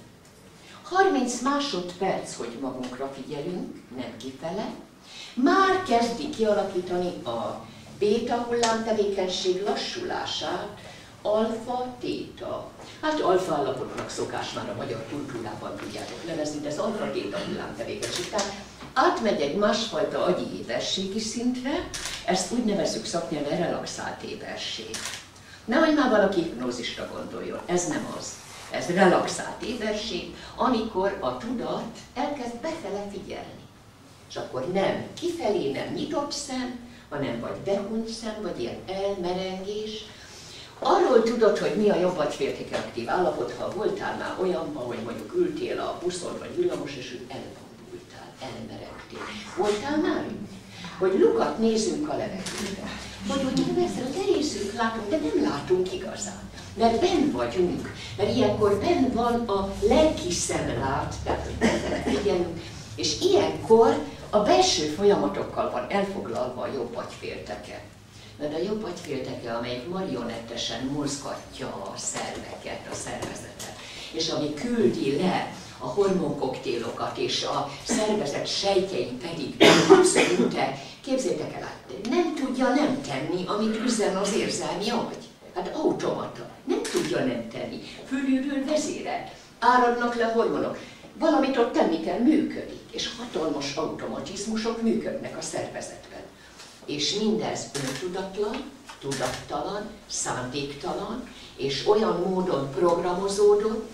30 másodperc, hogy magunkra figyelünk, nem kifele, már kezdi kialakítani a béta hullámtevékenység lassulását, alfa-téta. Hát alfa állapotnak szokás már a magyar kultúrában tudjátok nevezni, de ez alfa-téta hullámtevékenység. Tehát átmegy egy másfajta agyi éberségi szintre, ezt úgy nevezzük szaknyelven relaxált éberség. Nehogy már valaki hipnózisra gondoljon, ez nem az. Ez relaxált éberség, amikor a tudat elkezd befele figyelni. És akkor nem kifelé, nem nyitott szem, hanem vagy behunyt szem, vagy ilyen elmerengés. Arról tudod, hogy mi a jobb agyféltéke aktív állapot, ha voltál már olyanban, hogy mondjuk ültél a buszon vagy villamos, és úgy elvondultál, elmerengtél. Voltál már úgy? Hogy lukat nézünk a levegőbe. Hogy persze, hogy elészünk, látunk, de nem látunk igazán. Mert benn vagyunk, mert ilyenkor benn van a lelki szemlát, tehát hogy benne figyelünk, és ilyenkor a belső folyamatokkal van elfoglalva a jobb agyfélteke. mert a jobb agyfélteke, amelyik marionettesen mozgatja a szerveket, a szervezetet, és ami küldi le a hormonkoktélokat, és a szervezet sejtjei pedig abszolút, képzeljétek el, nem tudja nem tenni, amit üzen az érzelmi agy. Hát automata, nem tudja nem tenni, fölülről vezérel, áradnak le hormonok, valamit ott tenni kell, működik, és hatalmas automatizmusok működnek a szervezetben. És mindez öntudatlan, tudattalan, szándéktalan, és olyan módon programozódott.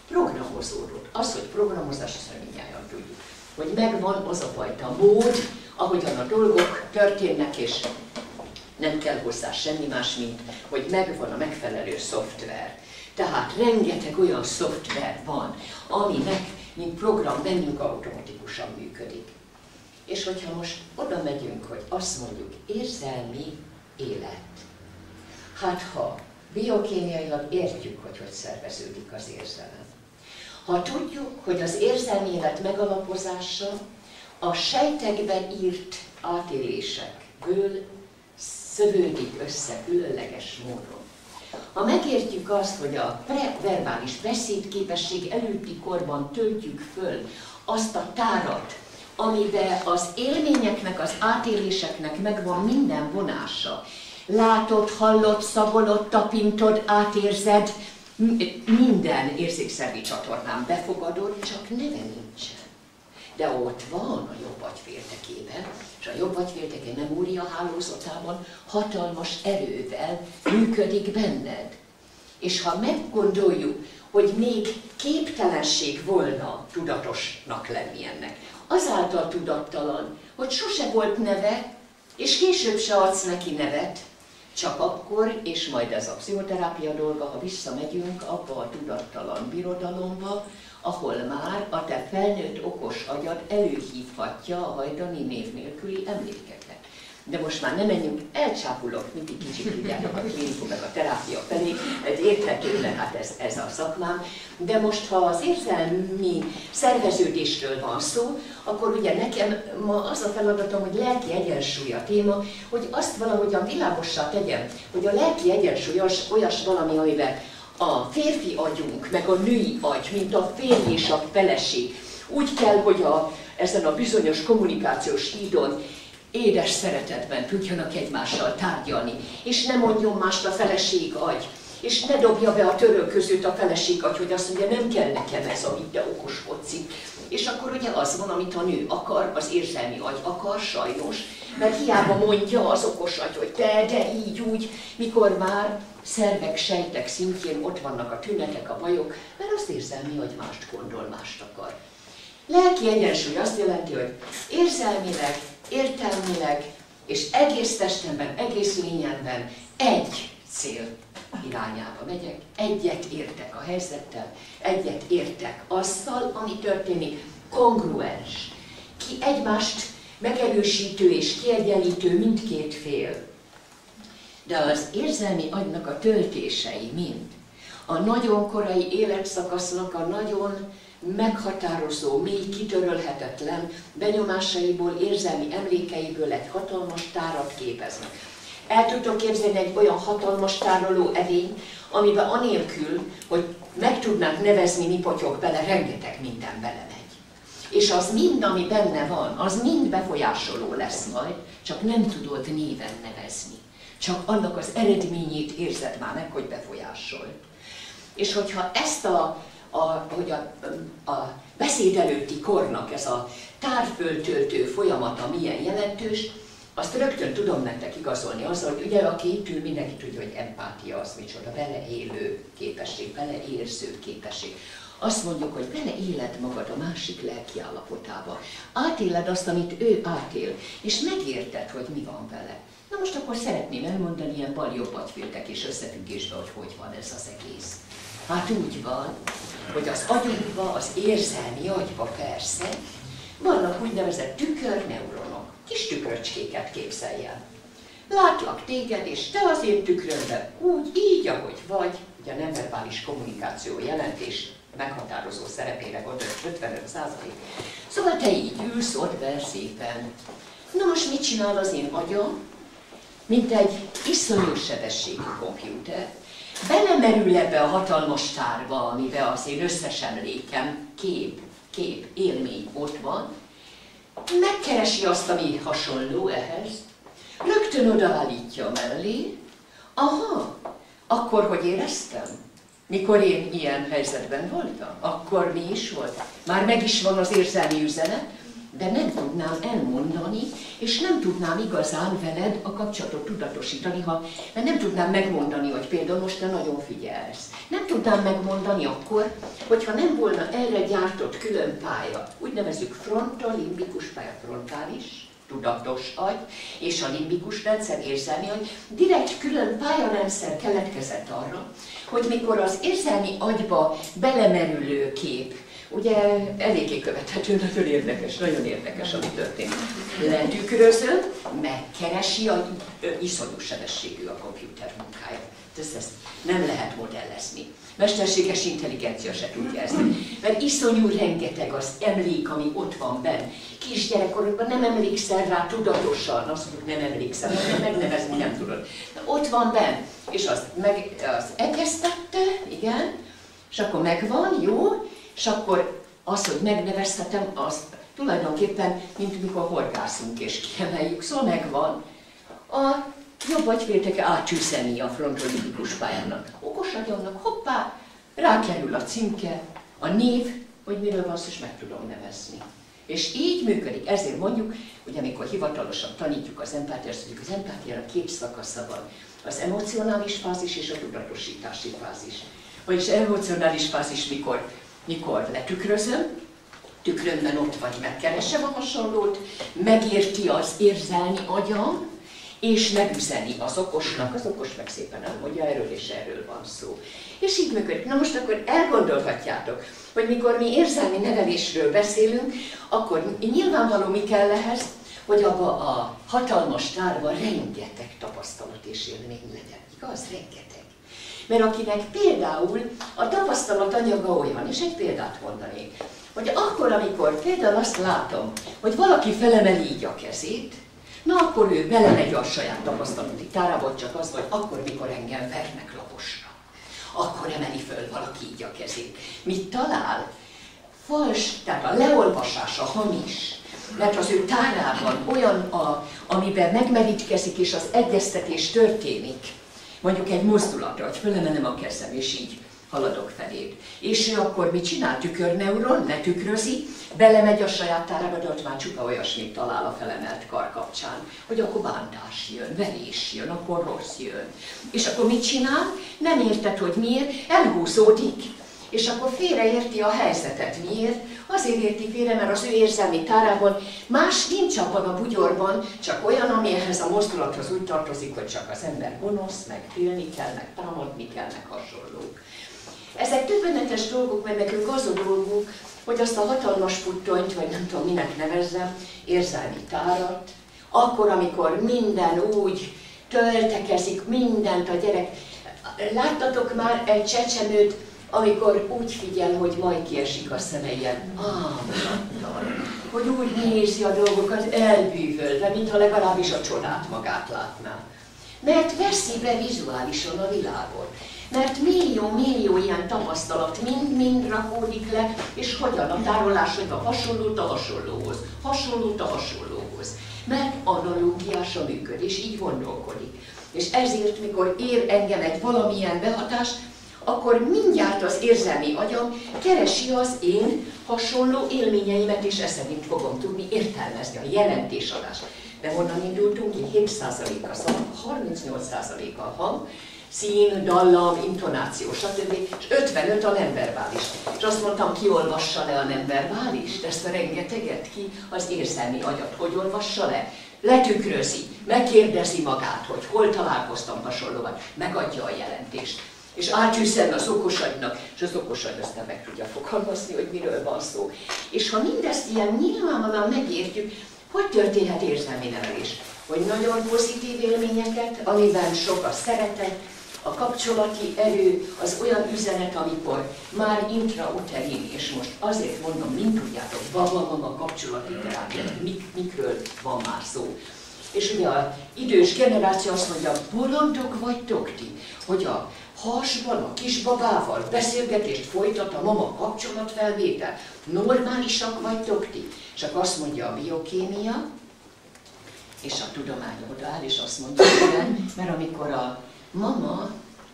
Az, hogy programozás, azt mindjárt tudjuk, hogy megvan az a fajta mód, ahogyan a dolgok történnek, és nem kell hozzá semmi más, mint hogy megvan a megfelelő szoftver. Tehát rengeteg olyan szoftver van, aminek, mint program bennünk automatikusan működik. És hogyha most oda megyünk, hogy azt mondjuk, érzelmi élet. Hát ha biokémiailag értjük, hogy hogy szerveződik az érzelem. Ha tudjuk, hogy az érzelmi élet megalapozása a sejtekben írt átélésekből szövődik össze különleges módon. Ha megértjük azt, hogy a preverbális beszédképesség előtti korban töltjük föl azt a tárat, amiben az élményeknek, az átéléseknek megvan minden vonása. Látod, hallod, szagolod, tapintod, átérzed, minden érzékszervi csatornán befogadod, csak neve nincsen. De ott van a jobb agyféltekében, és a jobb agyfélteke memória hálózatában hatalmas erővel működik benned. És ha meggondoljuk, hogy még képtelenség volna tudatosnak lenni ennek, azáltal tudattalan, hogy sose volt neve, és később se adsz neki nevet, csak akkor, és majd ez a pszichoterápia dolga, ha visszamegyünk abba a tudattalan birodalomba, ahol már a te felnőtt okos agyad előhívhatja a hajdani név nélküli emlékeket. De most már nem menjünk, elcsápulok, mindig kicsit tudjátok a klinikum meg a terápia felé, érthető le, hát ez a szakmám. De most, ha az érzelmi szerveződésről van szó, akkor ugye nekem ma az a feladatom, hogy lelki egyensúly a téma, hogy azt valahogyan világossá tegyem, hogy a lelki egyensúly olyas valami, amivel a férfi agyunk, meg a női agy, mint a férj és a feleség, úgy kell, hogy ezen a bizonyos kommunikációs hídon édes szeretetben tudjanak egymással tárgyalni, és ne mondjon mást a feleség agy, és ne dobja be a törölközőt a feleség agy, hogy azt mondja, nem kell nekem ez, amit te okoskodsz. És akkor ugye az van, amit a nő akar, az érzelmi agy akar, sajnos, mert hiába mondja az okos agy, hogy de így, úgy, mikor már szervek, sejtek szintjén ott vannak a tünetek, a bajok, mert az érzelmi agy mást gondol, mást akar. Lelki egyensúly azt jelenti, hogy érzelmileg, értelmileg és egész testemben, egész lényemben egy cél irányába megyek, egyet értek a helyzettel, egyet értek azzal, ami történik, kongruens, ki egymást megerősítő és kiegyenlítő mindkét fél. De az érzelmi agynak a töltései mind a nagyon korai életszakasznak a nagyon meghatározó, mély, kitörölhetetlen benyomásaiból, érzelmi emlékeiből egy hatalmas tárat képeznek. El tudtok képzelni egy olyan hatalmas tároló edény, amiben anélkül, hogy meg tudnánk nevezni, mi potyog bele, rengeteg minden belemegy. És az mind, ami benne van, az mind befolyásoló lesz majd, csak nem tudod néven nevezni. Csak annak az eredményét érzed már meg, hogy befolyásol. És hogyha ezt hogy a beszéd előtti kornak ez a tárföltöltő folyamata milyen jelentős, azt rögtön tudom nektek igazolni azzal, hogy ugye aki itt ül, mindenki tudja, hogy empátia az micsoda, beleélő képesség, beleérző képesség. Azt mondjuk, hogy beleéled magad a másik lelki állapotába. Átéled azt, amit ő átél, és megérted, hogy mi van vele. Na most akkor szeretném elmondani ilyen bal-jobb agyféltek és összefüggésben, hogy van ez az egész. Hát úgy van, hogy az agyunkban, az érzelmi agyba persze, vannak úgynevezett tükörneuronok, kis tükröcskéket képzelj el. Látlak téged, és te az én tükrömben úgy, így, ahogy vagy, ugye a nemverbális kommunikáció jelentés meghatározó szerepére gondolok 55%. Szóval te így ülsz ott be szépen. Na most mit csinál az én agyam? mint egy iszonyú sebességű kompjúter, belemerül ebbe a hatalmas tárba, amiben az én összes emlékem, kép, élmény ott van, megkeresi azt, ami hasonló ehhez, rögtön odaállítja mellé, aha, akkor hogy éreztem? Mikor én ilyen helyzetben voltam? Akkor mi is volt? Már meg is van az érzelmi üzenet, de nem tudnám elmondani, és nem tudnám igazán veled a kapcsolatot tudatosítani, mert nem tudnám megmondani, hogy például most te nagyon figyelsz. Nem tudnám megmondani akkor, hogyha nem volna erre gyártott külön pálya, úgy nevezzük frontolimbikus pálya, frontális, tudatos agy, és a limbikus rendszer, érzelmi agy, direkt külön pályarendszer keletkezett arra, hogy mikor az érzelmi agyba belemerülő kép, ugye eléggé követhető, nagyon érdekes, ami történik. Letükrözöm, megkeresi, iszonyú sebességű a komputer munkája. Ezt nem lehet modellezni. Mesterséges intelligencia se tudja ezt. Mert iszonyú rengeteg az emlék, ami ott van benn. Kisgyerekkorodban nem emlékszel rá tudatosan, azt mondjuk nem emlékszel, megnevezni nem tudod. De ott van benn, és azt egyeztette, igen, és akkor megvan, jó, és akkor az, hogy megneveztetem, az tulajdonképpen, mint mikor horgászunk és kiemeljük, szóval megvan. A jobb agyfélteke átcsúszeni a frontolimbikus pályának. Okos agyamnak, hoppá, rákerül a címke, a név, hogy miről van szó, és meg tudom nevezni. És így működik. Ezért mondjuk, hogy amikor hivatalosan tanítjuk az empátiát, hogy az empátiának két szakasza van. Az emocionális fázis és a tudatosítási fázis. Vagyis emocionális fázis, mikor letükrözöm, tükrömben ott vagy, megkeresem a hasonlót, megérti az érzelmi agyam, és megüzeni az okosnak, az okos meg szépen elmondja, erről és erről van szó. És így működik. Na most akkor elgondolhatjátok, hogy mikor mi érzelmi nevelésről beszélünk, akkor nyilvánvaló mi kell ehhez, hogy abba a hatalmas tárban rengeteg tapasztalat és élmény legyen. Igaz? Rengeteg. Mert akinek például a tapasztalat anyaga olyan, és egy példát mondanék, hogy akkor, amikor például azt látom, hogy valaki felemeli így a kezét, na akkor ő belemegy a saját tapasztalati tárába, csak az, hogy akkor, mikor engem vernek laposra, akkor emeli föl valaki így a kezét. Mit talál? Fals, tehát a leolvasása hamis, mert az ő tárában olyan, amiben megmerítkezik és az egyeztetés történik, mondjuk egy mozdulatra, hogy fölemelem a kezem, és így haladok feléd. És ő akkor mit csinál? Tükörneuron, letükrözi, belemegy a saját tárába, de ott már csupa olyasmit talál a felemelt kar kapcsán, hogy akkor bántás jön, verés jön, akkor rossz jön. És akkor mit csinál? Nem érted, hogy miért, elhúzódik. És akkor félreérti a helyzetet. Miért? Azért érti félre, mert az ő érzelmi tárában más nincs abban a bugyorban, csak olyan, ami ehhez a mozdulathoz úgy tartozik, hogy csak az ember gonosz, meg félni kell, meg támadni kell, meg hasonlók. Ezek döbbenetes dolgok, mert nekünk az a dolgunk, hogy azt a hatalmas puttonyt, vagy nem tudom minek nevezzem, érzelmi tárat, akkor, amikor minden úgy töltekezik, mindent a gyerek. Láttatok már egy csecsemőt, amikor úgy figyel, hogy majd kiesik a szeme ilyen ámulattal, hogy úgy nézi a dolgokat elbűvölve, mintha legalábbis a csodát magát látná. Mert veszi be vizuálisan a világot. Mert millió ilyen tapasztalat mind rakódik le, és hogyan a tárolás, hogy a hasonlót a hasonlóhoz, hasonlót a hasonlóhoz. Mert analógiás a működés, így gondolkodik. És ezért, mikor ér engem egy valamilyen behatás, akkor mindjárt az érzelmi agyam keresi az én hasonló élményeimet, és ezt szerint fogom tudni értelmezni, a jelentésadás. De honnan indultunk ki? 7% a szak, 38% a hang, szín, dallam, intonáció, stb. És 55 a nem verbális. És azt mondtam, ki olvassa le a nem verbálist? Ezt a rengeteget ki az érzelmi agyat. Hogy olvassa le? Letükrözi, megkérdezi magát, hogy hol találkoztam hasonlóan, megadja a jelentést. És átűzem az okosagynak, és az okosagy aztán meg tudja fogalmazni, hogy miről van szó. És ha mindezt ilyen nyilvánvalóan megértjük, hogy történhet érzelmi nevelés? Hogy nagyon pozitív élményeket, amiben sok a szeretet, a kapcsolati erő, az olyan üzenet, amikor már intrauterin, és most azért mondom, mint tudjátok, a kapcsolati terápia, mikről van már szó. És ugye az idős generáció azt mondja, bolondok vagytok ti, hogy a hasban, a kisbabával beszélgetést folytat a mama kapcsolatfelvétel. Normálisak vagytok ti? Csak azt mondja a biokémia, és a tudomány odaáll, és azt mondja, igen, mert amikor a mama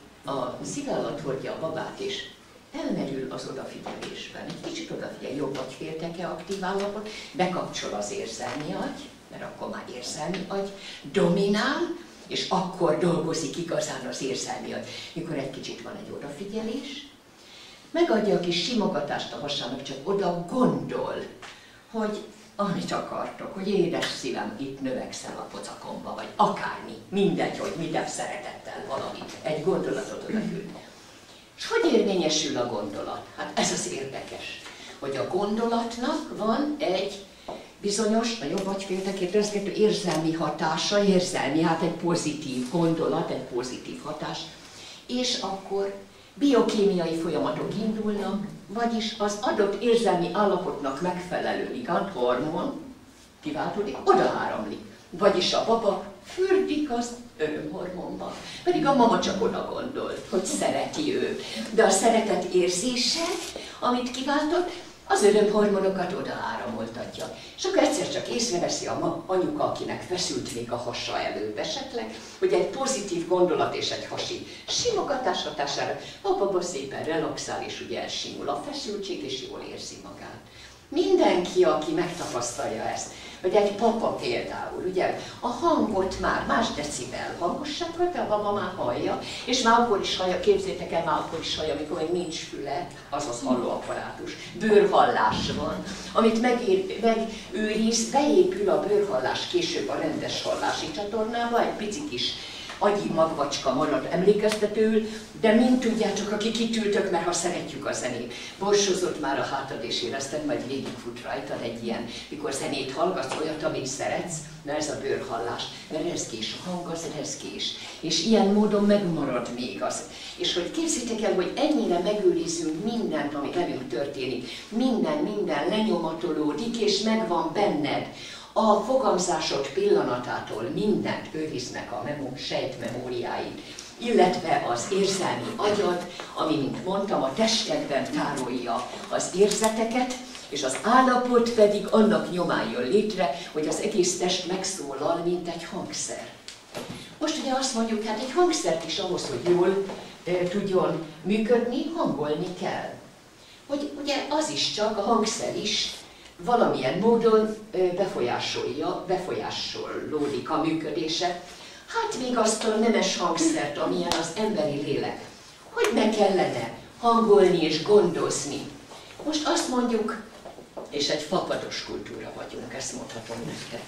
a szívállat hordja a babát, és elmerül az odafigyelésben, egy kicsit odafigyel, jobb vagy félteke aktív állapot, bekapcsol az érzelmi agy, mert akkor már érzelmi agy dominál, és akkor dolgozik igazán az érzelmi agy, mikor egy kicsit van egy odafigyelés, megadja a kis simogatást a hasának, csak oda gondol, hogy amit akartok, hogy édes szívem, itt növekszel a pocakomba, vagy akármi, mindegy, hogy mit szeretettel valami, egy gondolatot odaküld. És hogy érvényesül a gondolat? Hát ez az érdekes, hogy a gondolatnak van egy bizonyos, a jobb agyféltekét rezgető érzelmi hatása, érzelmi, hát egy pozitív gondolat, egy pozitív hatás, és akkor biokémiai folyamatok indulnak, vagyis az adott érzelmi állapotnak megfelelő ligand, hormon kiváltódik, odaáramlik. Vagyis a baba fürdik az örömhormonba. Pedig a mama csak oda gondolt, hogy szereti ő. De a szeretet érzése, amit kiváltott, az örömhormonokat odaáramoltatja. És akkor egyszer csak észreveszi a anyuka, akinek feszült még a hasa előbb esetleg, hogy egy pozitív gondolat és egy hasi simogatás hatására a baba szépen relaxál, és ugye elsimul a feszültség, és jól érzi magát. Mindenki, aki megtapasztalja ezt, hogy egy papa például, ugye a hangot már más decibel hangosságot, de a baba már hallja, és már akkor is hallja, képzétek el, már akkor is hallja, amikor még nincs füle, azaz hallóapparátus, bőrhallás van, amit megőriz, beépül a bőrhallás később a rendes hallási csatornába, egy pici kis agyi magvacska marad emlékeztetőül, de mind tudjátok, akik itt ültök, mert ha szeretjük a zenét, borsozott már a hátad és érezted, majd végigfut rajtad egy ilyen, mikor zenét hallgatsz, olyat, amit szeretsz, na ez a bőrhallás, mert rezgés, a hang az rezgés, és ilyen módon megmarad még az. És hogy képzeljétek el, hogy ennyire megőrizzünk mindent, ami velünk történik, minden lenyomatolódik, és megvan benned. A fogamzásod pillanatától mindent őriznek a sejtmemóriáid, illetve az érzelmi agyad, ami, mint mondtam, a testedben tárolja az érzeteket, és az állapot pedig annak nyomán jön létre, hogy az egész test megszólal, mint egy hangszer. Most ugye azt mondjuk, hát egy hangszert is ahhoz, hogy jól tudjon működni, hangolni kell. Hogy ugye az is csak, a hangszer is valamilyen módon befolyásolódik a működése. Hát még azt a nemes hangszert, amilyen az emberi lélek, hogy ne kellene hangolni és gondozni. Most azt mondjuk, és egy fapados kultúra vagyunk, ezt mondhatom nektek.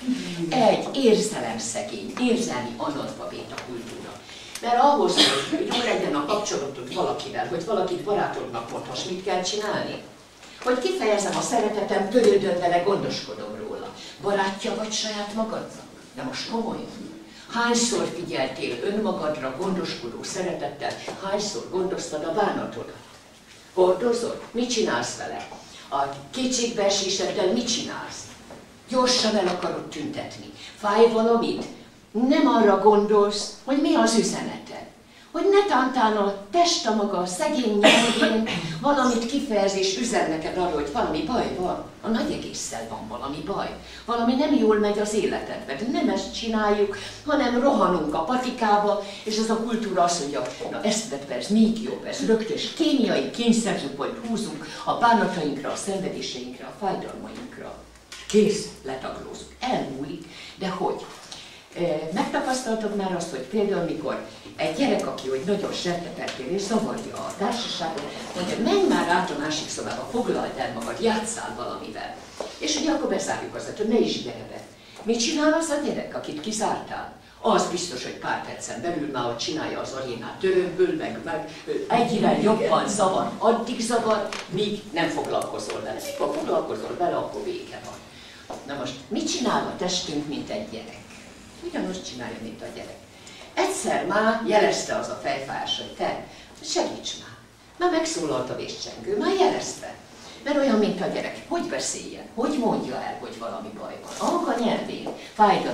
Egy érzelemszegény, érzelmi analfabéta kultúra. Mert ahhoz, hogy jó legyen a kapcsolatod valakivel, hogy valakit barátodnak mondhass, mit kell csinálni? Hogy kifejezem a szeretetem, törődöm vele, gondoskodom róla. Barátja vagy saját magadnak? De most komolyan. Hányszor figyeltél önmagadra gondoskodó szeretettel, hányszor gondoztad a bánatodat? Gondozod? Mit csinálsz vele? A kétségbeeséseddel mit csinálsz? Gyorsan el akarod tüntetni. Fáj valamit? Nem arra gondolsz, hogy mi az üzenete. Hogy netántán a test a maga szegény nyelvén valamit kifejez és üzen neked arról, hogy valami baj van. A nagy egésszel van valami baj. Valami nem jól megy az életedben. De nem ezt csináljuk, hanem rohanunk a patikába, és ez a kultúra azt mondja, na ezt vetve, ez még jobb, ez rögtön, és kémiai kényszerzőponyt húzunk a bánatainkra, a szenvedéseinkre, a fájdalmainkra. Kész, letaglózunk, elmúlik, de hogy? Megtapasztaltad már azt, hogy például mikor egy gyerek, aki hogy nagyon serteperkél és zavarja a társaságot, mondja, menj már át a másik szobába, foglald el magad, játsszál valamivel. És ugye akkor bezárjuk azt, hogy ne is gyere be. Mit csinál az a gyerek, akit kizártál? Az biztos, hogy pár percen belül már ott csinálja az arénát, törömből, meg egyre jobban zavar, addig zavar, míg nem foglalkozol vele. Mikor foglalkozol vele, akkor vége van. Na most, mit csinál a testünk, mint egy gyerek? Ugyanazt csinálja, mint a gyerek. Egyszer már jelezte az a fejfájás, hogy te, segíts már. Már megszólalt a vészcsengő, már jelezte. Mert olyan, mint a gyerek. Hogy beszéljen? Hogy mondja el, hogy valami baj van? A nyelvén, fájdalom,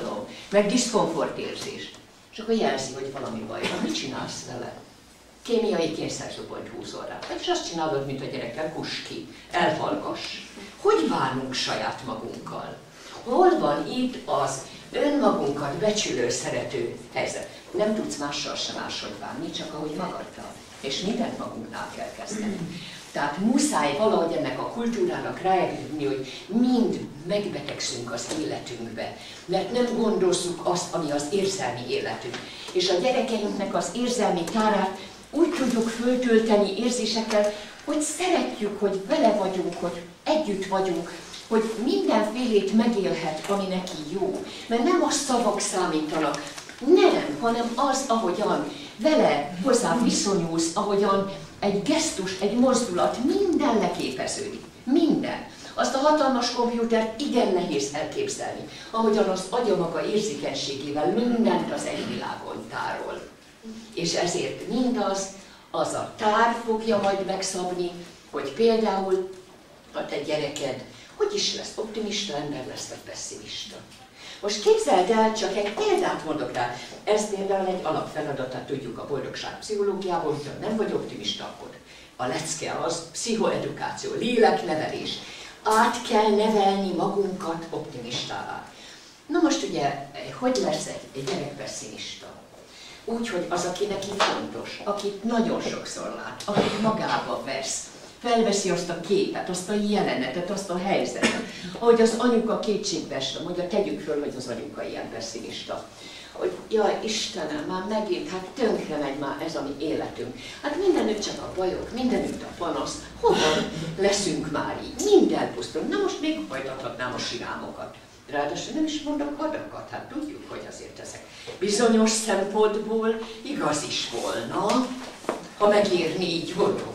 meg diszkomfortérzés. És akkor jelzi, hogy valami baj van, mit csinálsz vele? Kémiai kényszerzubont húzol rá. És azt csinálod, mint a gyerekkel, kuss ki, elhallgass. Hogy bánunk saját magunkkal? Hol van itt az önmagunkat becsülő, szerető helyzet? Nem tudsz mással sem máshogy bánni, csak ahogy magaddal. És mindent magunknál kell kezdeni. Tehát muszáj valahogy ennek a kultúrának rájönni, hogy mind megbetegszünk az életünkbe, mert nem gondozzuk azt, ami az érzelmi életünk. És a gyerekeinknek az érzelmi tárát úgy tudjuk föltölteni érzésekkel, hogy szeretjük, hogy vele vagyunk, hogy együtt vagyunk, hogy mindenfélét megélhet, ami neki jó. Mert nem a szavak számítanak, nem, hanem az, ahogyan vele hozzá viszonyulsz, ahogyan egy gesztus, egy mozdulat, minden leképeződik. Minden. Azt a hatalmas kompjútert igen nehéz elképzelni, ahogyan az agya maga érzékenységével mindent az egyvilágon tárol. És ezért mindaz, az a tár fogja majd megszabni, hogy például a te gyereked hogy is lesz, optimista ember lesz, vagy pessimista. Most képzeld el, csak egy példát mondok rá. Ez például egy alapfeladatát tudjuk a boldogság pszichológiából, hogyha nem vagy optimista, akkor a lecke az pszichoedukáció, léleknevelés. Át kell nevelni magunkat optimistává. Na most ugye, hogy lesz egy gyerek pessimista? Úgy, hogy az, aki neki fontos, akit nagyon sokszor lát, akit magába vesz, felveszi azt a képet, azt a jelenetet, azt a helyzetet, ahogy az anyuka kétségbe esne, mondja, tegyük föl, hogy az anyuka ilyen pessimista. Hogy jaj, Istenem, már megint, hát tönkre megy már ez a mi életünk. Hát mindenütt csak a bajok, mindenütt a panasz, hova leszünk már így, minden pusztul. Na most még folytathatnám a sirámokat. Ráadásul nem is mondok hadakat, hát tudjuk, hogy azért ezek bizonyos szempontból igaz is volna, ha megérni így gondolkodni.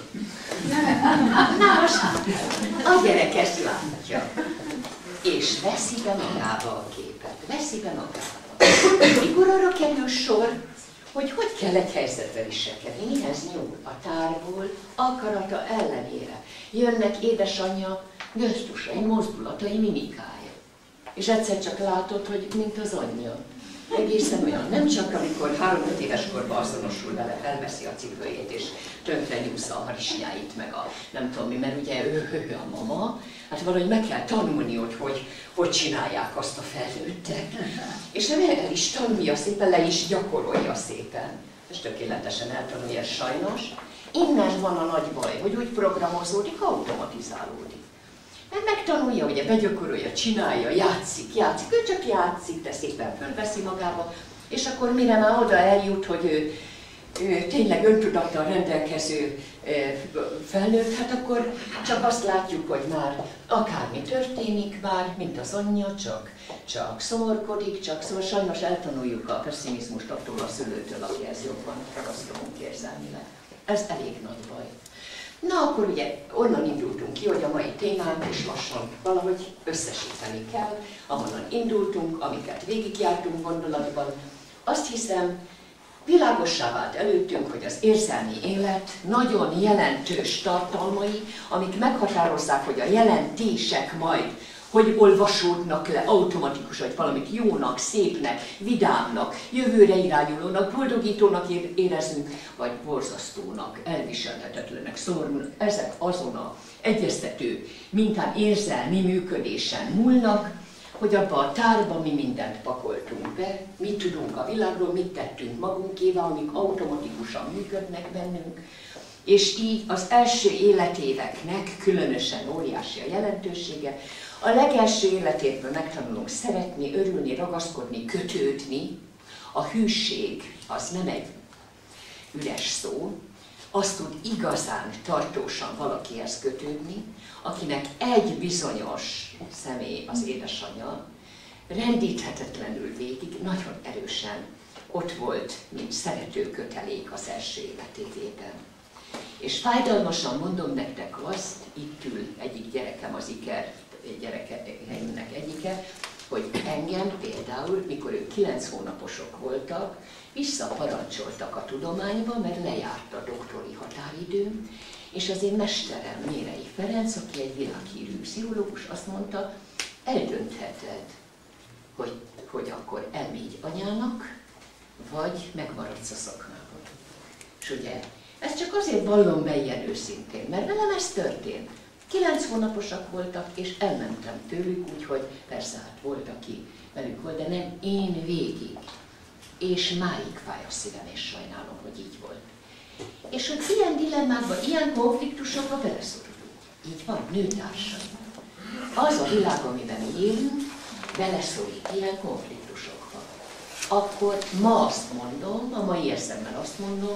Na most a gyerek ezt látja, és veszi be magába a képet, veszi be magába. Mikor arra kerül sor, hogy kell egy helyzetben viselkedni, mihez nyúl a tárból, akarata ellenére. Jönnek édesanyja gesztusai, mozdulatai, mimikája. És egyszer csak látod, hogy mint az anyja. Egészen olyan, nem csak amikor 3-5 éves korban azonosul vele, felveszi a cipőjét és tönkre nyúszza a harisnyáit, meg a nem tudom mi, mert ugye ő a mama, hát valahogy meg kell tanulni, hogy csinálják azt a felnőttek. És nem el is tanulja szépen, le is gyakorolja szépen. És tökéletesen eltanulja sajnos. Innen van a nagy baj, hogy úgy programozódik, automatizálódik. Mert megtanulja, ugye begyakorolja, csinálja, játszik, ő csak játszik, de szépen fölveszi magába, és akkor mire már oda eljut, hogy ő tényleg öntudattal rendelkező felnőtt, hát akkor csak azt látjuk, hogy már akármi történik már, mint az anyja, csak szomorkodik, szóval sajnos eltanuljuk a pessimizmust attól a szülőtől, akihez jobban ragaszkodunk érzelmileg. Ez elég nagy baj. Na akkor ugye onnan indultunk ki, hogy a mai témánk is lassan valahogy összesíteni kell, ahonnan indultunk, amiket végigjártunk gondolatban. Azt hiszem, világossá vált előttünk, hogy az érzelmi élet nagyon jelentős tartalmai, amik meghatározzák, hogy a jelentések majd hogy olvasódnak le automatikusan, hogy valamit jónak, szépnek, vidámnak, jövőre irányulónak, boldogítónak érezzünk, vagy borzasztónak, elviselhetetlenek, szomorúnak. Ezek azon a egyeztető mintán érzelmi működésen múlnak, hogy abba a tárba mi mindent pakoltunk be, mit tudunk a világról, mit tettünk magunkével, amik automatikusan működnek bennünk, és így az első életéveknek különösen óriási a jelentősége. A legelső életéből megtanulunk szeretni, örülni, ragaszkodni, kötődni. A hűség az nem egy üres szó, azt tud igazán tartósan valakihez kötődni, akinek egy bizonyos személy, az édesanyja, rendíthetetlenül végig, nagyon erősen ott volt, mint szerető kötelék az első életében. És fájdalmasan mondom nektek azt, itt ül egyik gyerekem, az Iker gyerekeinknek egyike, hogy engem például, mikor ők 9 hónaposok voltak, visszaparancsoltak a tudományba, mert lejárt a doktori határidőm, és az én mesterem, Mérei Ferenc, aki egy világhírű pszichológus, azt mondta, eldöntheted, hogy akkor elmégy anyának, vagy megmaradsz a szakmában. És ugye, ezt csak azért vallom be ilyen őszintén, mert velem ez történt. 9 hónaposak voltak, és elmentem tőlük, úgyhogy persze hát volt, aki velük volt, de nem én végig. És máig fáj a szívem, és sajnálom, hogy így volt. És hogy ilyen dilemmákban, ilyen konfliktusokba beleszorulunk. Így van, nőtársaim. Az a világ, amiben mi élünk, beleszorít ilyen konfliktusokba. Akkor ma azt mondom, a mai eszemmel azt mondom,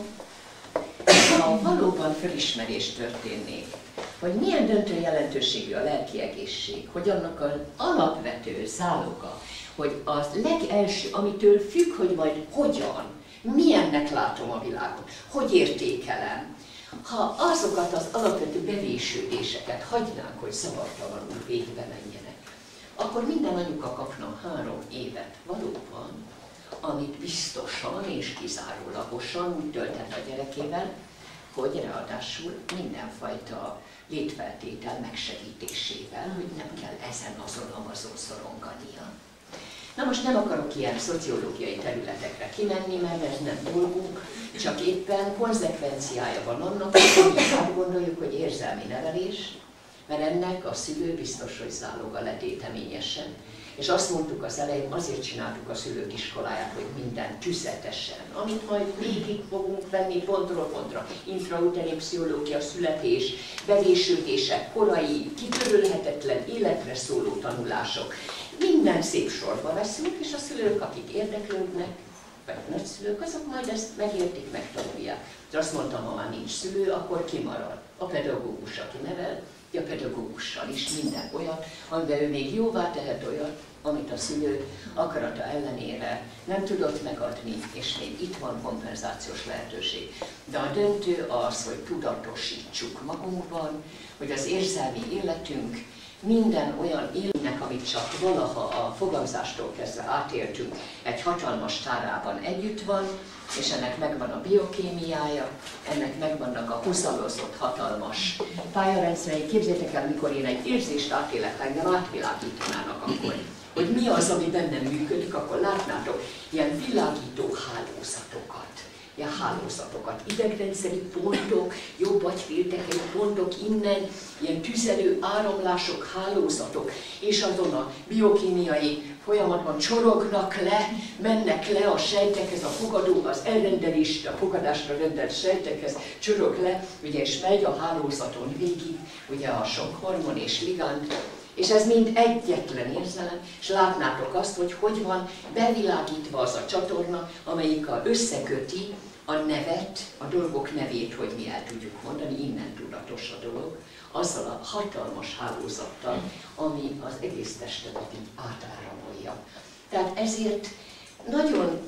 ha valóban felismerés történnék, hogy milyen döntő jelentőségű a lelki egészség, hogy annak az alapvető záloga, hogy az legelső, amitől függ, hogy majd hogyan, milyennek látom a világot, hogy értékelem. Ha azokat az alapvető bevésődéseket hagynánk, hogy zavartalanul végbe menjenek, akkor minden anyuka kapna 3 évet valóban, amit biztosan és kizárólagosan úgy tölthet a gyerekével, hogy ráadásul mindenfajta létfeltétel megsegítésével, hogy nem kell ezen-azon szorongania. Na most nem akarok ilyen szociológiai területekre kimenni, mert ez nem dolgunk, csak éppen konzekvenciája van annak, hogy mi úgy gondoljuk, hogy érzelmi nevelés, mert ennek a szülő biztos, hogy záloga letéteményesen. És azt mondtuk az elején, azért csináltuk a szülők iskoláját, hogy minden tüzetesen, amit majd végig fogunk venni pontról pontra. Intrauteri pszichológia, születés, bevésődések, korai, kitörölhetetlen, életre szóló tanulások. Minden szép sorba veszünk, és a szülők, akik érdeklődnek, vagy a nagyszülők, azok majd ezt megértik, megtanulják. És azt mondtam, ha már nincs szülő, akkor kimarad. A pedagógus, aki nevel, a pedagógussal is minden olyat, amiben ő még jóvá tehet olyat, amit a szülő akarata ellenére nem tudott megadni, és még itt van kompenzációs lehetőség. De a döntő az, hogy tudatosítsuk magunkban, hogy az érzelmi életünk minden olyan élménynek, amit csak valaha a fogamzástól kezdve átéltünk, egy hatalmas tárában együtt van, és ennek megvan a biokémiája, ennek megvannak a húzalozott hatalmas pályarendszerei. Képzeljétek el, mikor én egy érzést átélek, engem átvilágítanának akkor, hogy mi az, ami bennem működik, akkor látnátok ilyen világító hálózatokat. Ilyen hálózatokat, idegrendszeri pontok, jobb agyféltekei pontok innen, ilyen tüzelő áramlások, hálózatok, és azon a biokémiai folyamatban csorognak le, mennek le a sejtekhez, a fogadó, az elrendelést, a fogadásra rendelt sejtekhez csorog le, ugye, és megy a hálózaton végig, ugye a sok hormon és ligánd, és ez mind egyetlen érzelem, és látnátok azt, hogy hogy van bevilágítva az a csatorna, amelyik összeköti a nevet, a dolgok nevét, hogy mi el tudjuk mondani, innen tudatos a dolog, azzal a hatalmas hálózattal, ami az egész testedet így átáramolja. Tehát ezért nagyon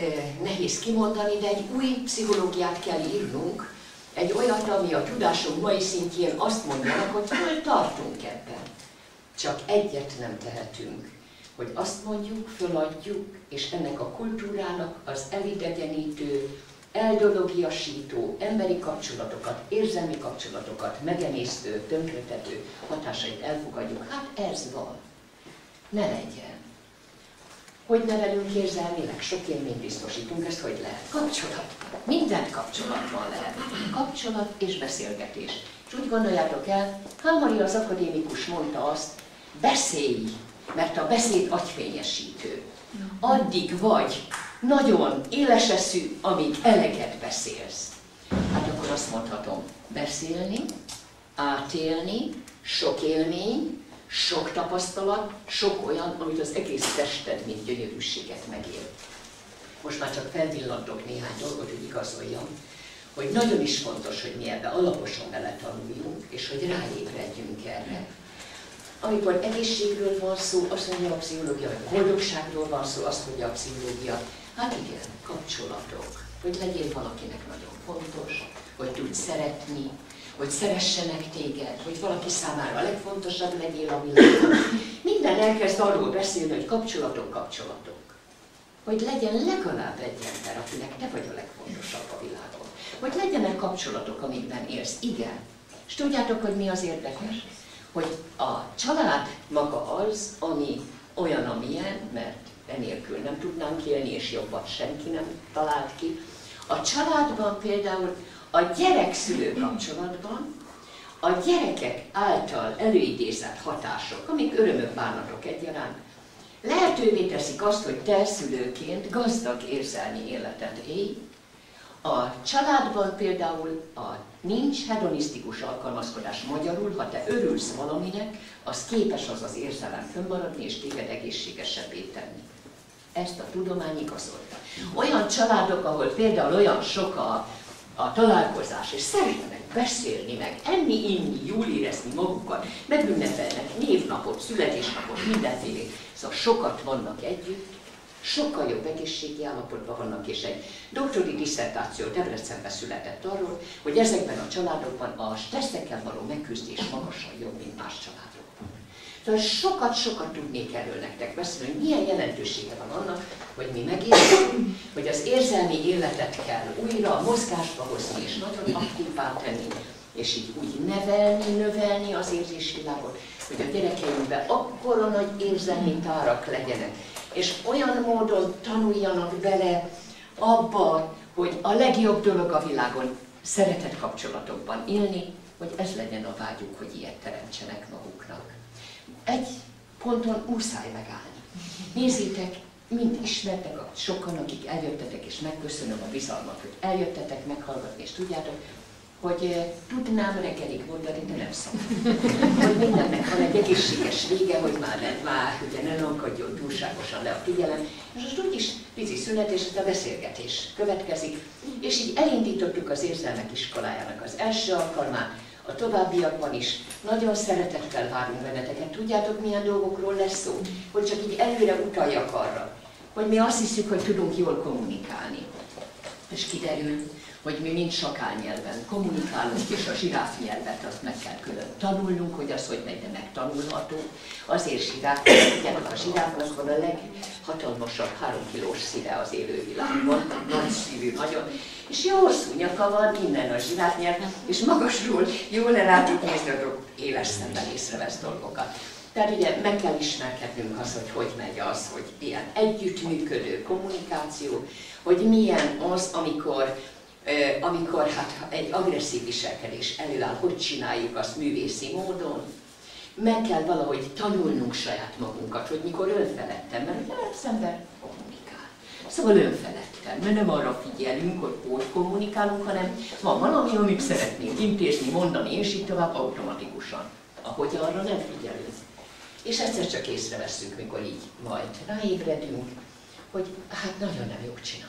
nehéz kimondani, de egy új pszichológiát kell írnunk, egy olyat, ami a tudásunk mai szintjén azt mondja, hogy hol tartunk ebben. Csak egyet nem tehetünk, hogy azt mondjuk, föladjuk, és ennek a kultúrának az elidegenítő, eldologiasító, emberi kapcsolatokat, érzelmi kapcsolatokat, megemésztő, tönkretető hatásait elfogadjuk. Hát ez van. Ne legyen. Hogy nevelünk érzelmileg? Sok élményt biztosítunk, ezt hogy lehet? Kapcsolat. Minden kapcsolatban lehet. Kapcsolat és beszélgetés. És úgy gondoljátok el, Hamari az akadémikus mondta azt, beszélj, mert a beszéd agyfényesítő. Addig vagy nagyon éles eszű, amíg eleget beszélsz. Hát akkor azt mondhatom, beszélni, átélni, sok élmény, sok tapasztalat, sok olyan, amit az egész tested, mint gyönyörűséget megél. Most már csak felvillantok néhány dolgot, hogy igazoljam, hogy nagyon is fontos, hogy mi ebbe alaposan beletanuljunk, és hogy ráébredjünk erre. Amikor egészségről van szó, azt mondja a pszichológia, vagy boldogságról van szó, azt mondja a pszichológia, hát igen, kapcsolatok, hogy legyél valakinek nagyon fontos, hogy tudj szeretni, hogy szeressenek téged, hogy valaki számára a legfontosabb legyél a világon. Minden elkezd arról beszélni, hogy kapcsolatok, kapcsolatok. Hogy legyen legalább egy ember, akinek te vagy a legfontosabb a világon. Hogy legyenek kapcsolatok, amikben élsz. Igen. És tudjátok, hogy mi az érdekes? Hogy a család maga az, ami olyan, amilyen, mert enélkül nem tudnánk élni, és jobban senki nem talált ki. A családban például a gyerek-szülő kapcsolatban a gyerekek által előidézett hatások, amik örömök, bánatok egyaránt, lehetővé teszik azt, hogy te szülőként gazdag érzelmi életet élj. A családban például nincs hedonisztikus alkalmazkodás, magyarul, ha te örülsz valaminek, az képes az az érzelem fönnmaradni és téged egészségesebbé tenni. Ezt a tudomány igazolta. Olyan családok, ahol például olyan sok a találkozás, és szeretnek beszélni, meg enni, inni, jól érezni magukat, megünnepelnek névnapot, születésnapot, mindenféle. Szóval sokat vannak együtt, sokkal jobb egészségi állapotban vannak, és egy doktori disszertáció Debrecenben született arról, hogy ezekben a családokban a stresszekkel való megküzdés magasan jobb, mint más családokban. Tehát sokat tudnék erről nektek beszélni, hogy milyen jelentősége van annak, hogy mi megértjük, hogy az érzelmi életet kell újra mozgásba hozni, és nagyon aktívvá tenni, és így úgy növelni az érzésvilágot, hogy a gyerekeinkben akkora nagy érzelmi tárak legyenek, és olyan módon tanuljanak bele abba, hogy a legjobb dolog a világon szeretett kapcsolatokban élni, hogy ez legyen a vágyuk, hogy ilyet teremtsenek maguknak. Egy ponton muszáj megállni. Nézzétek, mint ismertek sokan, akik eljöttetek, és megköszönöm a bizalmat, hogy eljöttetek meghallgatni, és tudjátok, hogy tudnám reggelig mondani, de nem szabad. Hogy mindennek van egy egészséges vége, hogy már ugye ne lankadjon túlságosan le a figyelem, és most úgyis pici szünet, és a beszélgetés következik, és így elindítottuk az Érzelmek Iskolájának az első alkalmát, a továbbiakban is nagyon szeretettel várunk benneteket. Tudjátok, milyen dolgokról lesz szó? Hogy csak így előre utaljak arra, hogy mi azt hiszük, hogy tudunk jól kommunikálni. És kiderül, hogy mi mind sakálnyelven kommunikálunk, és a zsiráf nyelvet azt meg kell külön tanulnunk, hogy az hogy megy, de megtanulható. Azért zsiráf, ugyanak a zsiráfnak van a leghatalmasabb 3 kilós szíve az élővilágban, nagy szívű, nagyon, és jó hosszú nyaka van, innen a zsiráfnyelv, és magasról jól rá tud nézni, hogy éles szemben észrevesz dolgokat. Tehát ugye meg kell ismerkednünk az, hogy megy az, hogy ilyen együttműködő kommunikáció, hogy milyen az, amikor hát egy agresszív viselkedés előáll, hogy csináljuk azt művészi módon. Meg kell valahogy tanulnunk saját magunkat, hogy mikor önfeledten, mert ugye az ember kommunikál. Szóval önfeledten, mert nem arra figyelünk, hogy kommunikálunk, hanem van valami, amit szeretnénk intézni, mondani, és így tovább automatikusan. Ahogy arra nem figyelünk. És egyszer csak észreveszünk, mikor így majd ráébredünk, hogy hát nagyon nem jól csináljuk.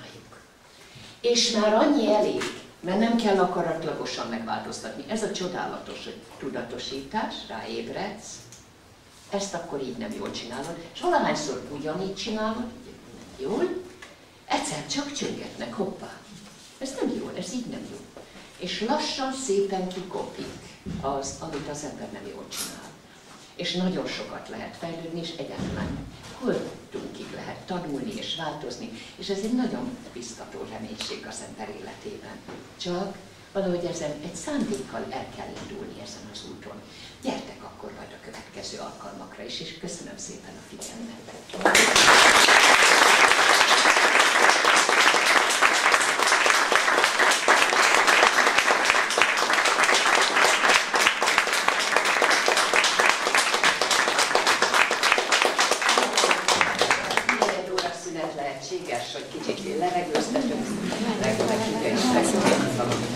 És már annyi elég, mert nem kell akaratlagosan megváltoztatni. Ez a csodálatos, hogy tudatosítás, ráébredsz, ezt akkor így nem jól csinálod, és valahányszor ugyanígy csinálod, jól, egyszer csak csöngetnek, hoppá. Ez nem jó, ez így nem jó. És lassan, szépen kikopik az, amit az ember nem jól csinál. És nagyon sokat lehet fejlődni, és egyáltalán holtunkig lehet tanulni és változni, és ez egy nagyon biztató reménység az ember életében. Csak valahogy ezen egy szándékkal el kell indulni ezen az úton. Gyertek akkor majd a következő alkalmakra is, és köszönöm szépen a figyelmet. Hogy kicsit levegőztetünk, megmondjuk is megszólítani valamit.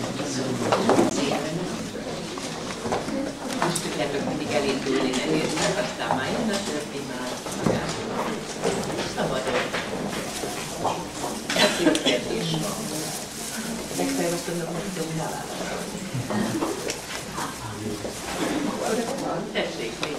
Most tudjátok mindig elindulni nehéz, mert aztán már jön a többi már magától. Szabadon. Jó kérdés van. Megfelelően hogy tudom találni. Tessék még.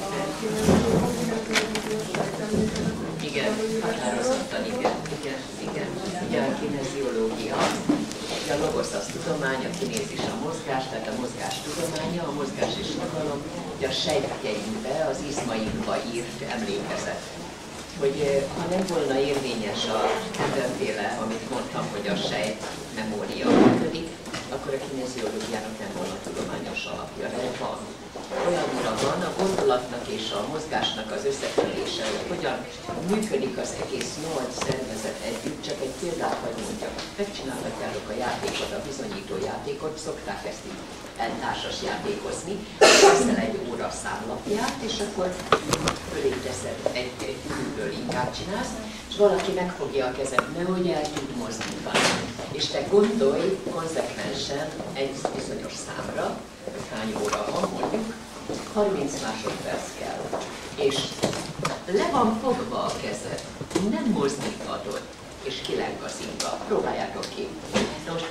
Igen, határozottan igen. Ugye a kineziológia, a logosz az tudomány, a kinézis a mozgás, tehát a mozgás tudománya, a mozgás és fogalom, ugye a sejtjeinkbe, az izmainkba írt emlékezet. Hogy ha nem volna érvényes a mindenféle, amit mondtam, hogy a sejt memória működik, akkor a kineziológiának nem volna tudományos alapja, de van. olyanra van, a gondolatnak és a mozgásnak az összefüggése, hogy hogyan működik az egész nagy szervezet együtt. Csak egy példát hadd mondjak. Megcsinálhatjátok a játékot, a bizonyító játékot, szokták ezt így eltársas játékozni, veszel egy óra számlapját, és akkor fölé teszed egy ürülről inkább csinálsz, és valaki megfogja a kezed, nehogy el tud mozdítani. És te gondolj konzekvensen egy bizonyos számra, hogy hány óra van, mondjuk, 30 másodperc kell. És le van fogva a kezed, nem mozdíthatod, és kileng az inga. Próbáljátok ki. Most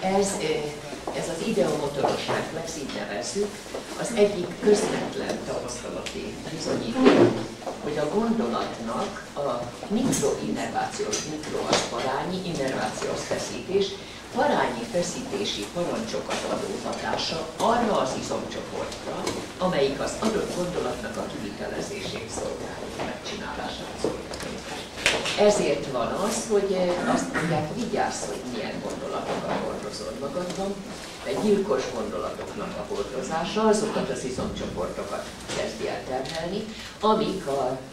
ez az ideomotoros reflex, így nevezzük, az egyik közvetlen tapasztalati bizonyíték, hogy a gondolatnak a mikroinnervációs, mikro az parányi, innervációs feszítés, parányi feszítési parancsokat adó hatása arra az izomcsoportra, amelyik az adott gondolatnak a kivitelezését szolgálja, megcsinálását szolgálja. Ezért van az, hogy azt mondják, vigyázz, hogy milyen gondolatokat hordozol magadban, mert gyilkos gondolatoknak a hordozása azokat az izomcsoportokat kezdi el terhelni, amik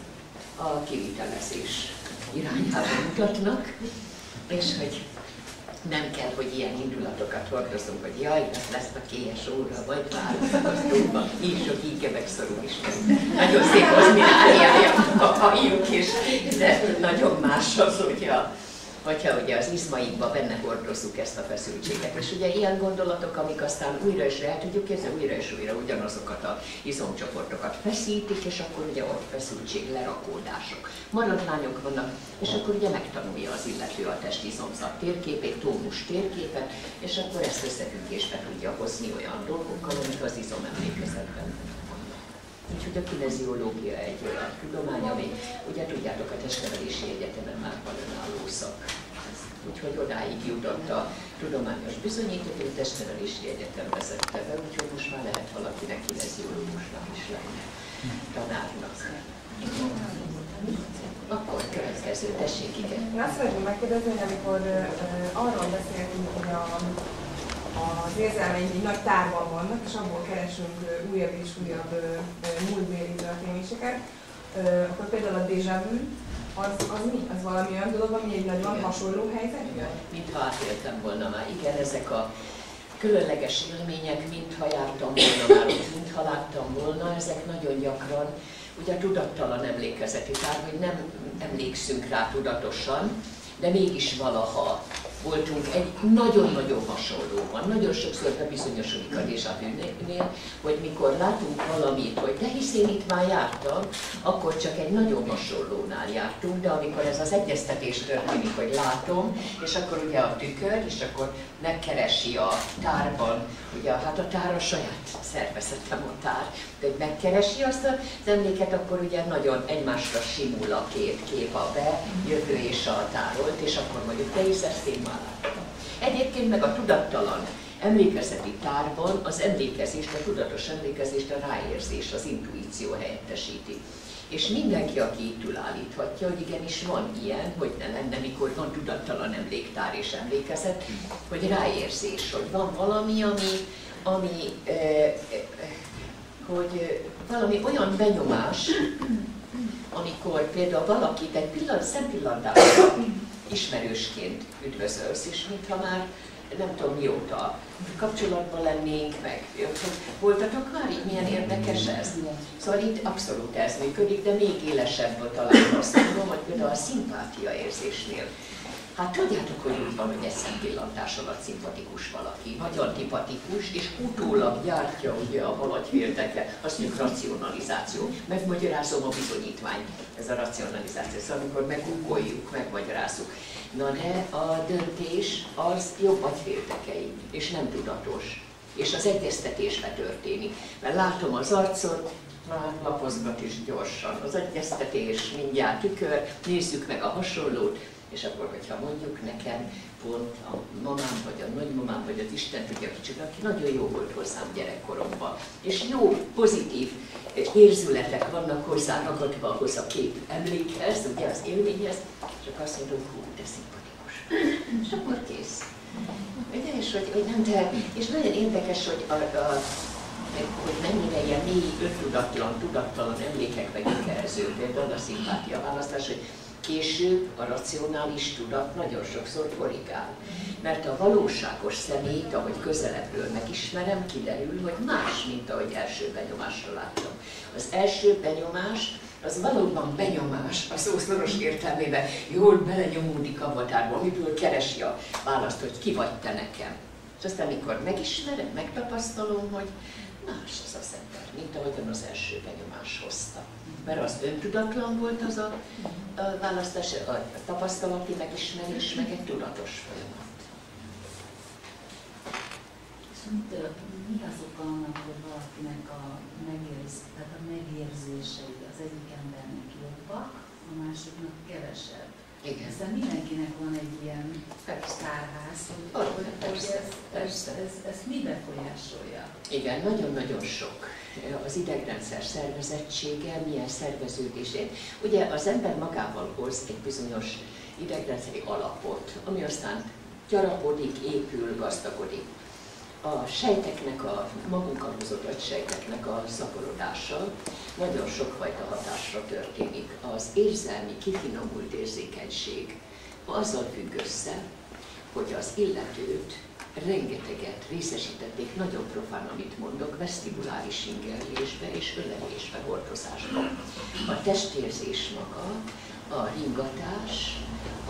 a kivitelezés irányába mutatnak, és hogy nem kell, hogy ilyen indulatokat hordozunk, hogy jaj, ez lesz a kélyes óra, vagy várunk, így sok így megszorul is. Nagyon szép hozmináriája a halljuk is, de nagyon más az, hogyha ugye az izmaikba benne hordozzuk ezt a feszültséget. És ugye ilyen gondolatok, amik aztán újra és el tudjuk képzelni, újra és újra ugyanazokat az izomcsoportokat feszítik, és akkor ugye ott feszültség, lerakódások, maradványok vannak, és akkor ugye megtanulja az illető a testizomzat térképét, tónus térképet, és akkor ezt összefüggésbe tudja hozni olyan dolgokkal, amik az izomemlékezetben vannak. Úgyhogy a kineziológia egy olyan tudomány, ami ugye tudjátok, a Testnevelési Egyetemen már van önálló szak. Úgyhogy odáig jutott a tudományos bizonyíték, hogy a Testnevelési Egyetem vezette be, úgyhogy most már lehet valakinek kineziológusnak is lenni, tanárnak. Akkor következő, tessék, igen. Én azt szeretném megkérdezni, hogy amikor arról beszéltünk, hogy az érzelmeink egy nagy tárban vannak, és abból keresünk újabb és újabb múltbéli történéseket, akkor például a déjà vu, az mi? Az valami olyan dolog, ami egy nagyon hasonló helyzet? Igen, mintha átéltem volna már. Igen, ezek a különleges élmények, mintha jártam volna már, mintha láttam volna, ezek nagyon gyakran, ugye a tudattalan emlékezeti tár, hogy nem emlékszünk rá tudatosan, de mégis valaha voltunk egy nagyon-nagyon hasonlóban. Nagyon sokszor bebizonyosodik a déjà vu-nél, hogy mikor látunk valamit, hogy de hisz én itt már jártam, akkor csak egy nagyon hasonlónál jártunk, de amikor ez az egyeztetés történik, hogy látom, és akkor ugye a tükör, és akkor megkeresi a tárban, ugye hát a tár a saját szervezetem a tár, de hogy megkeresi azt az emléket, akkor ugye nagyon egymásra simul a két kép, a bejövő és a tárolt, és akkor mondjuk te is ezt én már láttam. Egyébként meg a tudattalan emlékezeti tárban az emlékezést, a tudatos emlékezést a ráérzés, az intuíció helyettesíti. És mindenki, aki itt ül, állíthatja, hogy igenis van ilyen, hogy ne lenne, mikor van tudattalan emléktár és emlékezet, hogy ráérzés, hogy van valami, hogy valami olyan benyomás, amikor például valakit egy szempillantásra ismerősként üdvözölsz, és mintha már nem tudom mióta kapcsolatban lennénk meg. Voltatok már így, milyen érdekes ez? Szóval itt abszolút ez működik, de még élesebb talán azt mondom, hogy például a szimpátia érzésnél. Hát tudjátok, hogy úgy van, hogy egy szempillantás alatt szimpatikus valaki, vagy antipatikus, és utólag gyártja ugye a valagyfélteket, azt mondjuk racionalizáció. Megmagyarázom a bizonyítványt, ez a racionalizáció, szóval amikor megugoljuk, megmagyarázzuk. Na de a döntés az jobb agyféltekei, és nem tudatos. És az egyeztetésbe történik. Mert látom az arcot, már lapozgat is gyorsan. Az egyeztetés, mindjárt tükör, nézzük meg a hasonlót, és akkor, hogyha mondjuk nekem pont a mamám, vagy a nagymamám, vagy az Isten tudja kicsit, aki nagyon jó volt hozzám gyerekkoromban. És jó, pozitív érzületek vannak hozzá ragadva ahhoz a kép emlékhez, ugye az élményhez, csak azt mondom, hú, de szimpatikus. És akkor kész. Ugye, és, hogy nem, de, és nagyon érdekes, hogy hogy mennyire ilyen mély, öntudatlan, tudattalan emlékekbe gyökerező, például a szimpátia választás, hogy később a racionális tudat nagyon sokszor korrigál. Mert a valóságos személyt, ahogy közelebbről megismerem, kiderül, hogy más, mint ahogy első benyomásra láttam. Az első benyomás, az valóban benyomás, a szó szoros értelmében jól belenyomódik a vatárba, amiből keresi a választ, hogy ki vagy te nekem. És aztán, amikor megismerem, megtapasztalom, hogy más az az ember, mint ahogyan az első benyomás hozta. Mert az öntudatlan volt az a választás, a tapasztalati megismerés, meg egy tudatos folyamat. Mi az oka annak, hogy valakinek a megérzései az egyik embernek jobbak, a másiknak kevesebb? Igen. Hiszen mindenkinek van egy ilyen tárház, hogy ezt mi befolyásolja? Igen, nagyon-nagyon sok. Az idegrendszer szervezettsége, milyen szerveződését. Ugye az ember magával hoz egy bizonyos idegrendszeri alapot, ami aztán gyarapodik, épül, gazdagodik. A sejteknek, a magunkkal hozott agysejteknek a szaporodása nagyon sokfajta hatásra történik. Az érzelmi, kifinomult érzékenység azzal függ össze, hogy az illetőt rengeteget részesítették, nagyon profán, amit mondok, vesztibuláris ingerlésbe és ölelésbe, hordozásba. A testérzés maga, a ringatás,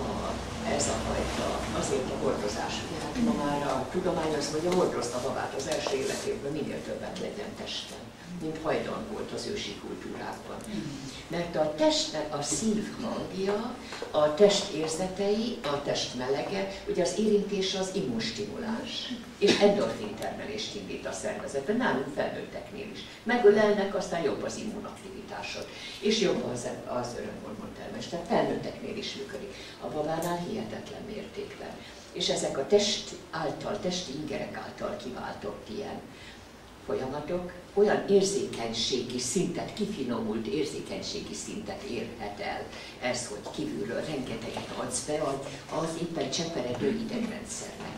ez a fajta, azért a hordozás, ugye hát ma már a tudomány azt mondja, hordozta a babát az első életében, minél többet legyen testen, mint hajdan volt az ősi kultúrákban. Mert a testnek a szív hangja, a test érzetei, a test melege, ugye az érintés az immunstimuláns, és endorfin termelést indít a szervezetben, nálunk felnőtteknél is. Megölelnek, aztán jobb az immunaktivitásod, és jobb az örömhormon termelés, tehát felnőtteknél is működik. A babánál hihetetlen mértékben. És ezek a testi ingerek által kiváltott ilyen folyamatok olyan érzékenységi szintet, kifinomult érzékenységi szintet érhet el. Ez, hogy kívülről rengeteget adsz be az éppen cseperedő idegrendszernek.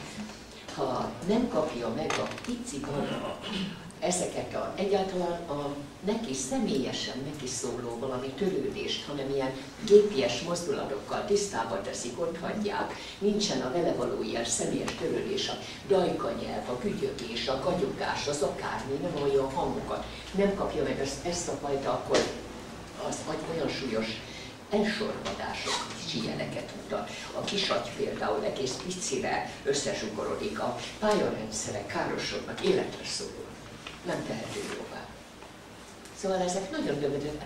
Ha nem kapja meg a pici baba ezeket egyáltalán neki személyesen neki szóló valami törődést, hanem ilyen gépies mozdulatokkal tisztába teszik, ott hagyják, nincsen a vele való ilyen személyes törődés, a dajkanyelv, a gügyögés, a gagyogás, az akármi, nem hallja a hangokat, nem kapja meg ezt a fajta, akkor az agy olyan súlyos elsorvadások, kicsi jeleket mutat. A kisagy például egész picire összezsugorodik, a pályarendszerek károsodnak, életre szóló. Nem tehető jobbá. Szóval ezek nagyon döbbenetesek.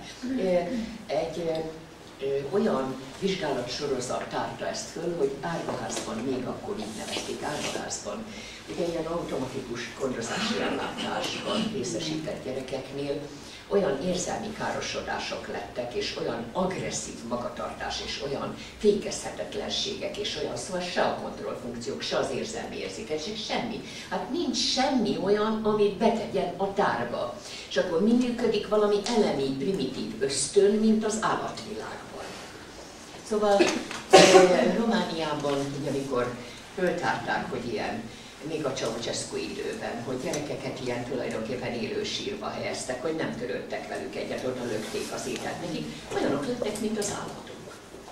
Egy olyan vizsgálatsorozat tárta ezt föl, hogy árvaházban, még akkor így nevezték árvaházban, ugye ilyen automatikus gondozási ellátásban részesített gyerekeknél olyan érzelmi károsodások lettek, és olyan agresszív magatartás, és olyan fékezhetetlenségek, és olyan, szóval se a kontrollfunkciók, se az érzelmi érzékenység, semmi. Hát nincs semmi olyan, amit betegyen a tárba. És akkor mi működik? Valami elemi, primitív ösztön, mint az állatvilágban. Szóval Romániában, ugye, amikor föltárták, hogy ilyen, még a Ceausescu időben, hogy gyerekeket ilyen tulajdonképpen élő sírba helyeztek, hogy nem törődtek velük egyet, oda lökték az ételt nekik, olyanok lettek, mint az állatok.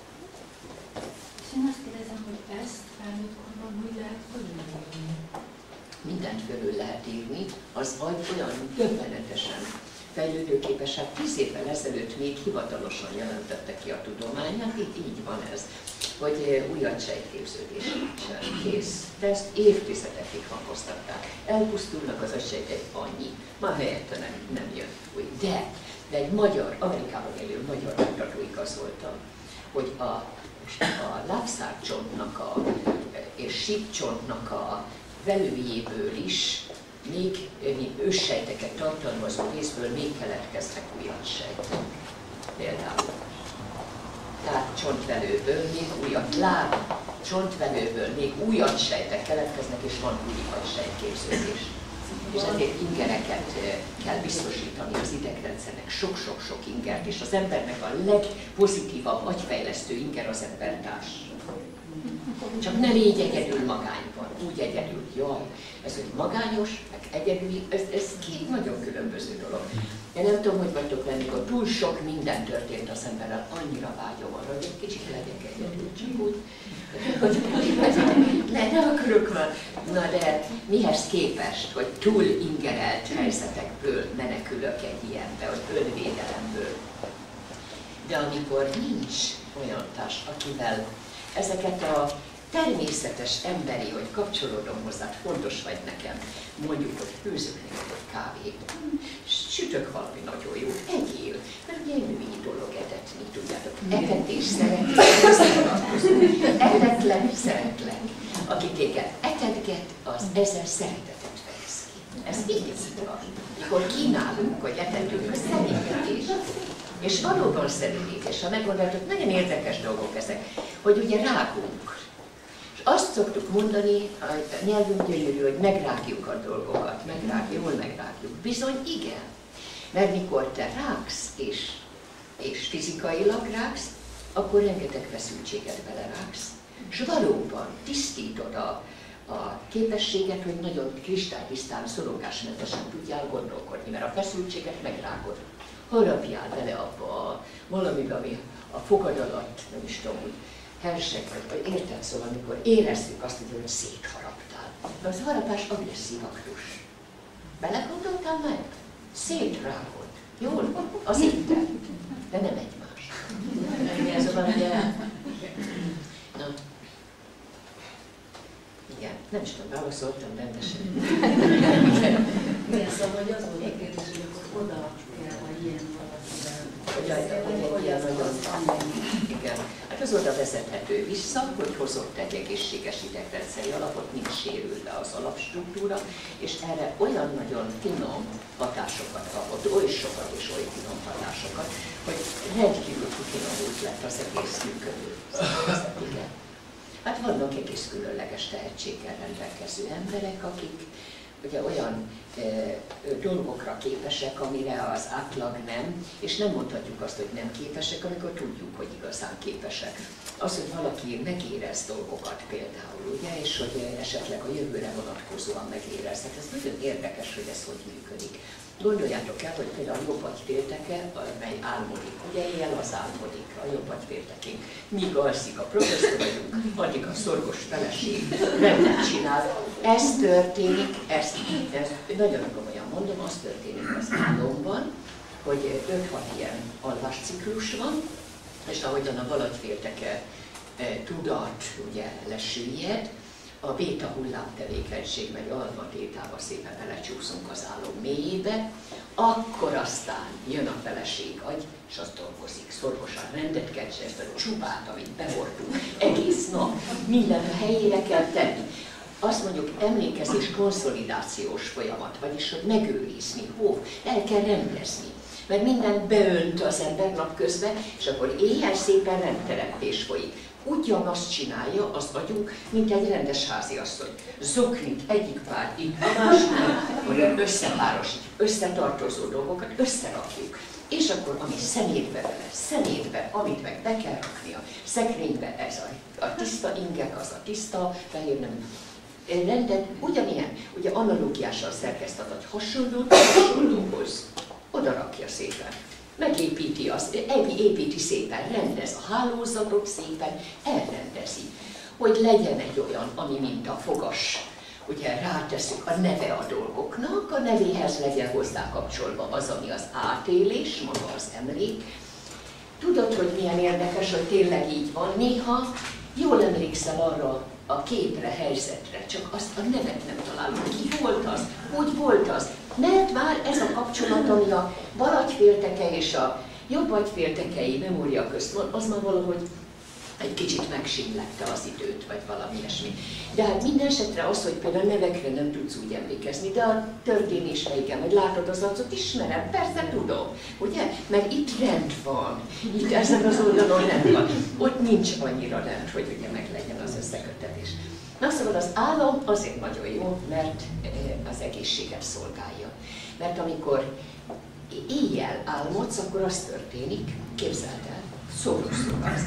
És én azt kérdezem, hogy ezt felnőtt korban hogy lehet fölülírni? Mindent fölül lehet írni, az agy olyan döbbenetesen fejlődőképes, hát 10 évvel ezelőtt még hivatalosan jelentette ki a tudományát, itt így van ez, hogy új agysejtképződés nincsen, kész. De ezt évtizedekig hangoztatták. Elpusztulnak az agysejtek, annyi. Már helyette nem jön új. De egy magyar, Amerikában élő magyar kutató igazolta, hogy a lábszárcsontnak és sípcsontnak a velőjéből is még őssejteket tartalmazó részből még keletkeznek új agysejtek. Például. Tehát csontvelőből még újat, láb csontvelőből még új agysejtek keletkeznek, és van új agysejtképződés. És ezért ingereket kell biztosítani az idegrendszernek, sok-sok-sok ingert, és az embernek a legpozitívabb agyfejlesztő inger az embertárs. Csak ne légy egyedül magányban, úgy egyedül, jaj, ez hogy magányos, meg egyedüli, ez két nagyon különböző dolog. Én nem tudom, hogy vagytok lenni, amikor túl sok minden történt az emberrel, annyira vágyom arra, hogy egy kicsit legyek egyedül, csak úgy, ne akarok már. Na de mihez képest, hogy túl ingerelt helyzetekből menekülök egy ilyenbe, hogy önvédelemből. De amikor nincs olyan társ, akivel ezeket a természetes emberi, hogy kapcsolódom hozzád, fontos vagy nekem, mondjuk, hogy főzök neked egy kávét, sütök valami nagyon jó, egyél, mert ugye egy női dolog etetni, tudjátok, etetés szeretlek, etetlek, szeretlek. Aki téged etetget, az ezzel szeretetet fejez ki. Ez így van. Mikor kínálunk, hogy etetünk, az szerényítés. És valóban szerényítés, ha meggondoltok, nagyon érdekes dolgok ezek, hogy ugye rágunk. És azt szoktuk mondani, a nyelvünk gyönyörű, hogy megrágjuk a dolgokat, jól megrágjuk. Bizony igen, mert mikor te rágsz, és fizikailag rágsz, akkor rengeteg feszültséget belerágsz. És valóban tisztítod a képességet, hogy nagyon kristálytisztán, szorongásmentesen tudjál gondolkodni, mert a feszültséget megrágod. Harapjál bele abba valamiben, ami a fogad alatt, nem is tudom, hogy herseg vagy érted, szóval, amikor érezzük azt, hogy szétharaptál. De az harapás agresszív aktus. Belegondoltál meg? Szétrágod. Jól? Az étel. De nem egymás. Igen, szóval ugye... Na. Igen, nem is tudom, válaszoltam rendesen. Igen, szóval hogy az volt a kérdés, hogy akkor oda kell, hogy ilyen valakivel. Hogy ilyen nagyon... Igen. Hát az oda vezethető vissza, hogy hozott egy egészséges idegrendszeri alapot, nincs sérülve az alapstruktúra, és erre olyan nagyon finom hatásokat kapott, oly sokat és oly finom hatásokat, hogy rendkívül finomult lett az egész működő szervezet. Igen. Hát vannak egész különleges tehetséggel rendelkező emberek, akik ugye olyan dolgokra képesek, amire az átlag nem, és nem mondhatjuk azt, hogy nem képesek, amikor tudjuk, hogy igazán képesek. Az, hogy valaki megérez dolgokat például, ugye, és hogy esetleg a jövőre vonatkozóan megérez. Hát ez nagyon érdekes, hogy ez hogy működik. Gondoljátok el, hogy például a jobbagyfélteke, amely álmodik, ugye éjjel az álmodik, a jobbagyféltekénk. Míg alszik a professzor vagyunk, addig a szorgos feleség rendet csinál. Ez történik, ezt nagyon komolyan mondom, az történik az álomban, hogy 5-6 ilyen alvásciklus van, és ahogyan a valagyfélteke tudat ugye lesüllyed, a béta hullámtevékenység, meg alfa-tétába szépen belecsúszunk az álom mélyébe, akkor aztán jön a feleség agy, és az dolgozik, szorgosan rendet kell csinálni, ezt a csupát, amit behordunk egész nap, mindent a helyére kell tenni. Azt mondjuk emlékezés konszolidációs folyamat, vagyis hogy megőrizni, el kell rendezni. Mert mindent beönt az ember napközben, és akkor éjjel szépen rendteremtés folyik. Ugyanazt csinálja az agyunk, mint egy rendes háziasszony. Zoknit egyik pár itt, a másnál, hogy összepárosít, összetartozó dolgokat összerakjuk. És akkor, ami szemétbe vele, szemétbe, amit meg be kell rakni a szekrénybe, ez a tiszta ingek, az a tiszta fehér nem. Rendet ugyanilyen, ugye analógiással szerkeszt az agy hasonlóhoz, oda rakja szépen. Megépíti azt, építi szépen, rendez a hálózatot szépen, elrendezi. Hogy legyen egy olyan, ami mint a fogas, ugye ráteszünk a neve a dolgoknak, a nevéhez legyen hozzá kapcsolva az, ami az átélés, maga az emlék. Tudod, hogy milyen érdekes, hogy tényleg így van. Néha jól emlékszel arra a képre, helyzetre, csak azt a nevet nem találunk. Ki volt az? Hogy volt az? Mert már ez a kapcsolat, ami a balagyfélteke és a jobbagyféltekei memória közt van, az már valahogy egy kicsit megsínlette az időt, vagy valami ilyesmi. De hát minden esetre az, hogy például nevekre nem tudsz úgy emlékezni, de a történésre igen, vagy látod az arcot, ismerem, persze tudom, ugye? Mert itt rend van, itt ezen az oldalon rend van. Ott nincs annyira rend, hogy ugye meglegyen az összeköttetés. Na szóval az álom azért nagyon jó, mert az egészséget szolgálja. Mert amikor éjjel álmodsz, akkor az történik, képzeld el, szólószóval.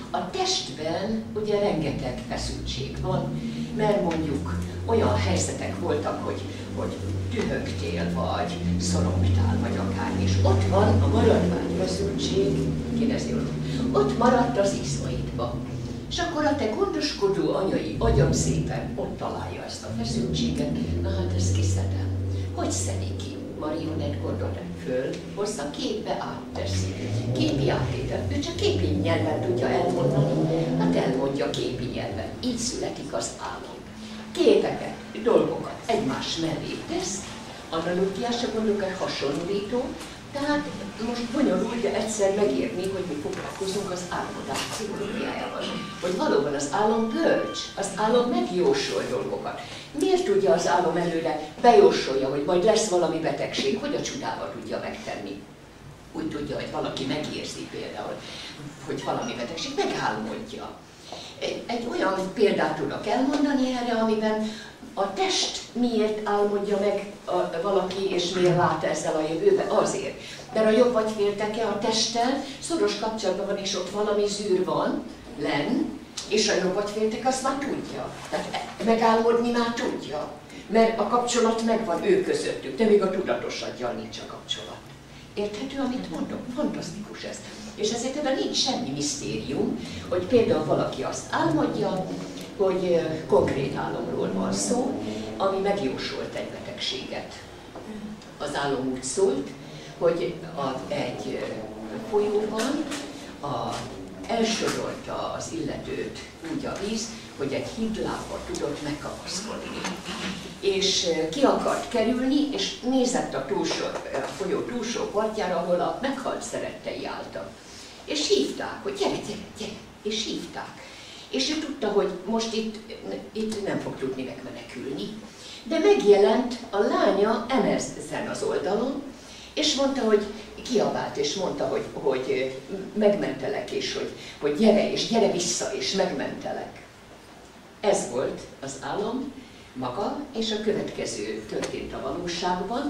A testben ugye rengeteg feszültség van, mert mondjuk olyan helyzetek voltak, hogy dühögtél, vagy szorongtál, vagy akármi, és ott van a maradvány feszültség, ott maradt az izmaidba. És akkor a te gondoskodó anyai agyam szépen ott találja ezt a feszültséget, na hát ezt kiszedem. Hogy szedi ki? Marionett gondolat föl, hozza képbe, átteszi. Képi áttétel. Ő csak képi nyelven tudja elmondani, hát elmondja képi nyelven. Így születik az álom. Képeket, dolgokat egymás mellé tesz, analógiásra gondolok, hasonlító, tehát most bonyolult, de egyszer megérni, hogy mi foglalkozunk az álmodás pszichológiájával. Hogy valóban az álom bölcs, az álom megjósol dolgokat. Miért tudja az álom előre bejósolja, hogy majd lesz valami betegség, hogy a csodával tudja megtenni? Úgy tudja, hogy valaki megérzi például, hogy valami betegség, megálmodja. Egy olyan példát tudok elmondani erre, amiben a test miért álmodja meg valaki, és miért lát ezzel a jövőbe? Azért. Mert a jobb agyfélteke a testtel szoros kapcsolatban van, és ott valami zűr van, lenn, és a jobb agyfélteke azt már tudja. Tehát megálmodni már tudja. Mert a kapcsolat megvan ő közöttük, de még a tudatos aggyal nincs a kapcsolat. Érthető, amit mondok? Fantasztikus ez. És ezért ebben nincs semmi misztérium, hogy például valaki azt álmodja, hogy konkrét álomról van szó, ami megjósolt egy betegséget. Az álom úgy szólt, hogy egy folyóban elsodorta az illetőt úgy a víz, hogy egy hídlábba tudott megkapaszkodni. És ki akart kerülni, és nézett a folyó túlsó partjára, ahol a meghalt szerettei álltak. És hívták, hogy gyere, gyere, gyere, és hívták. És ő tudta, hogy most itt nem fog tudni megmenekülni. De megjelent a lánya ezen az oldalon, és mondta, hogy kiabált, és mondta, hogy megmentelek, és hogy gyere vissza, és megmentelek. Ez volt az álom maga, és a következő történt a valóságban.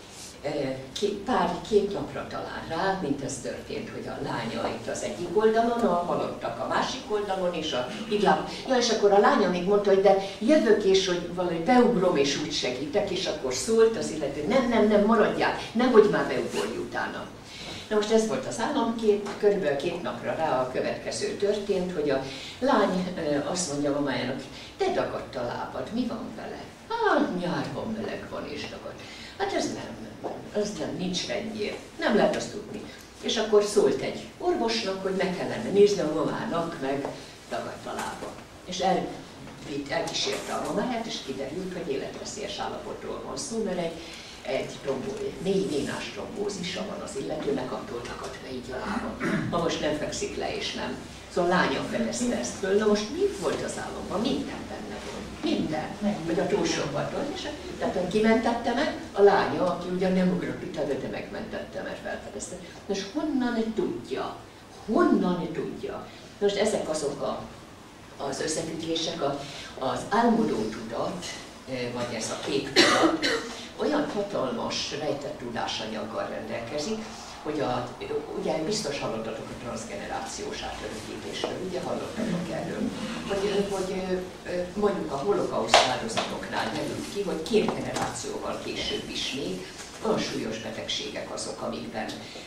Két napra talán rá, mint ez történt, hogy a lánya itt az egyik oldalon, a halottak a másik oldalon, és a hídláb. Ja, és akkor a lánya még mondta, hogy de jövök, és hogy valahogy beugrom, és úgy segítek, és akkor szólt az illető, nem, maradjál, nehogy már beugorj utána. Na most ez volt az állam, körülbelül 2 napra rá a következő történt, hogy a lány azt mondja mamájának, te dagadt a lábad, mi van vele? Nyárban meleg van és dagad. Hát ez nem, nincs rendjén, nem lehet azt tudni. És akkor szólt egy orvosnak, hogy meg kellene nézni a mamának, meg dagadt a lába. És elkísérte a mamáját, és kiderült, hogy életveszélyes állapotról van szó, mert egy mély vénás trombózisa van az illetőnek, attól dagadt be így a lába. Ha most nem fekszik le, és nem. Szóval a lánya fedezte ezt föl. Na most mi volt az álomban? Minden benne volt. Minden. Vagy a túlsó parton. És tehát kimentette meg a lánya, aki ugyan nem ugrott utána, de megmentette, mert felfedezte. Most honnan tudja? Honnan tudja? Most ezek azok az összefüggések, az álmodó tudat, vagy ez a kép tudat, olyan hatalmas rejtett tudásanyaggal rendelkezik, hogy ugye biztos hallottatok a transzgenerációs átörökítésről, ugye hallottatok erről, hogy mondjuk a holokauszt áldozatoknál derült ki, hogy 2 generációval később is még olyan súlyos betegségek azok, amikben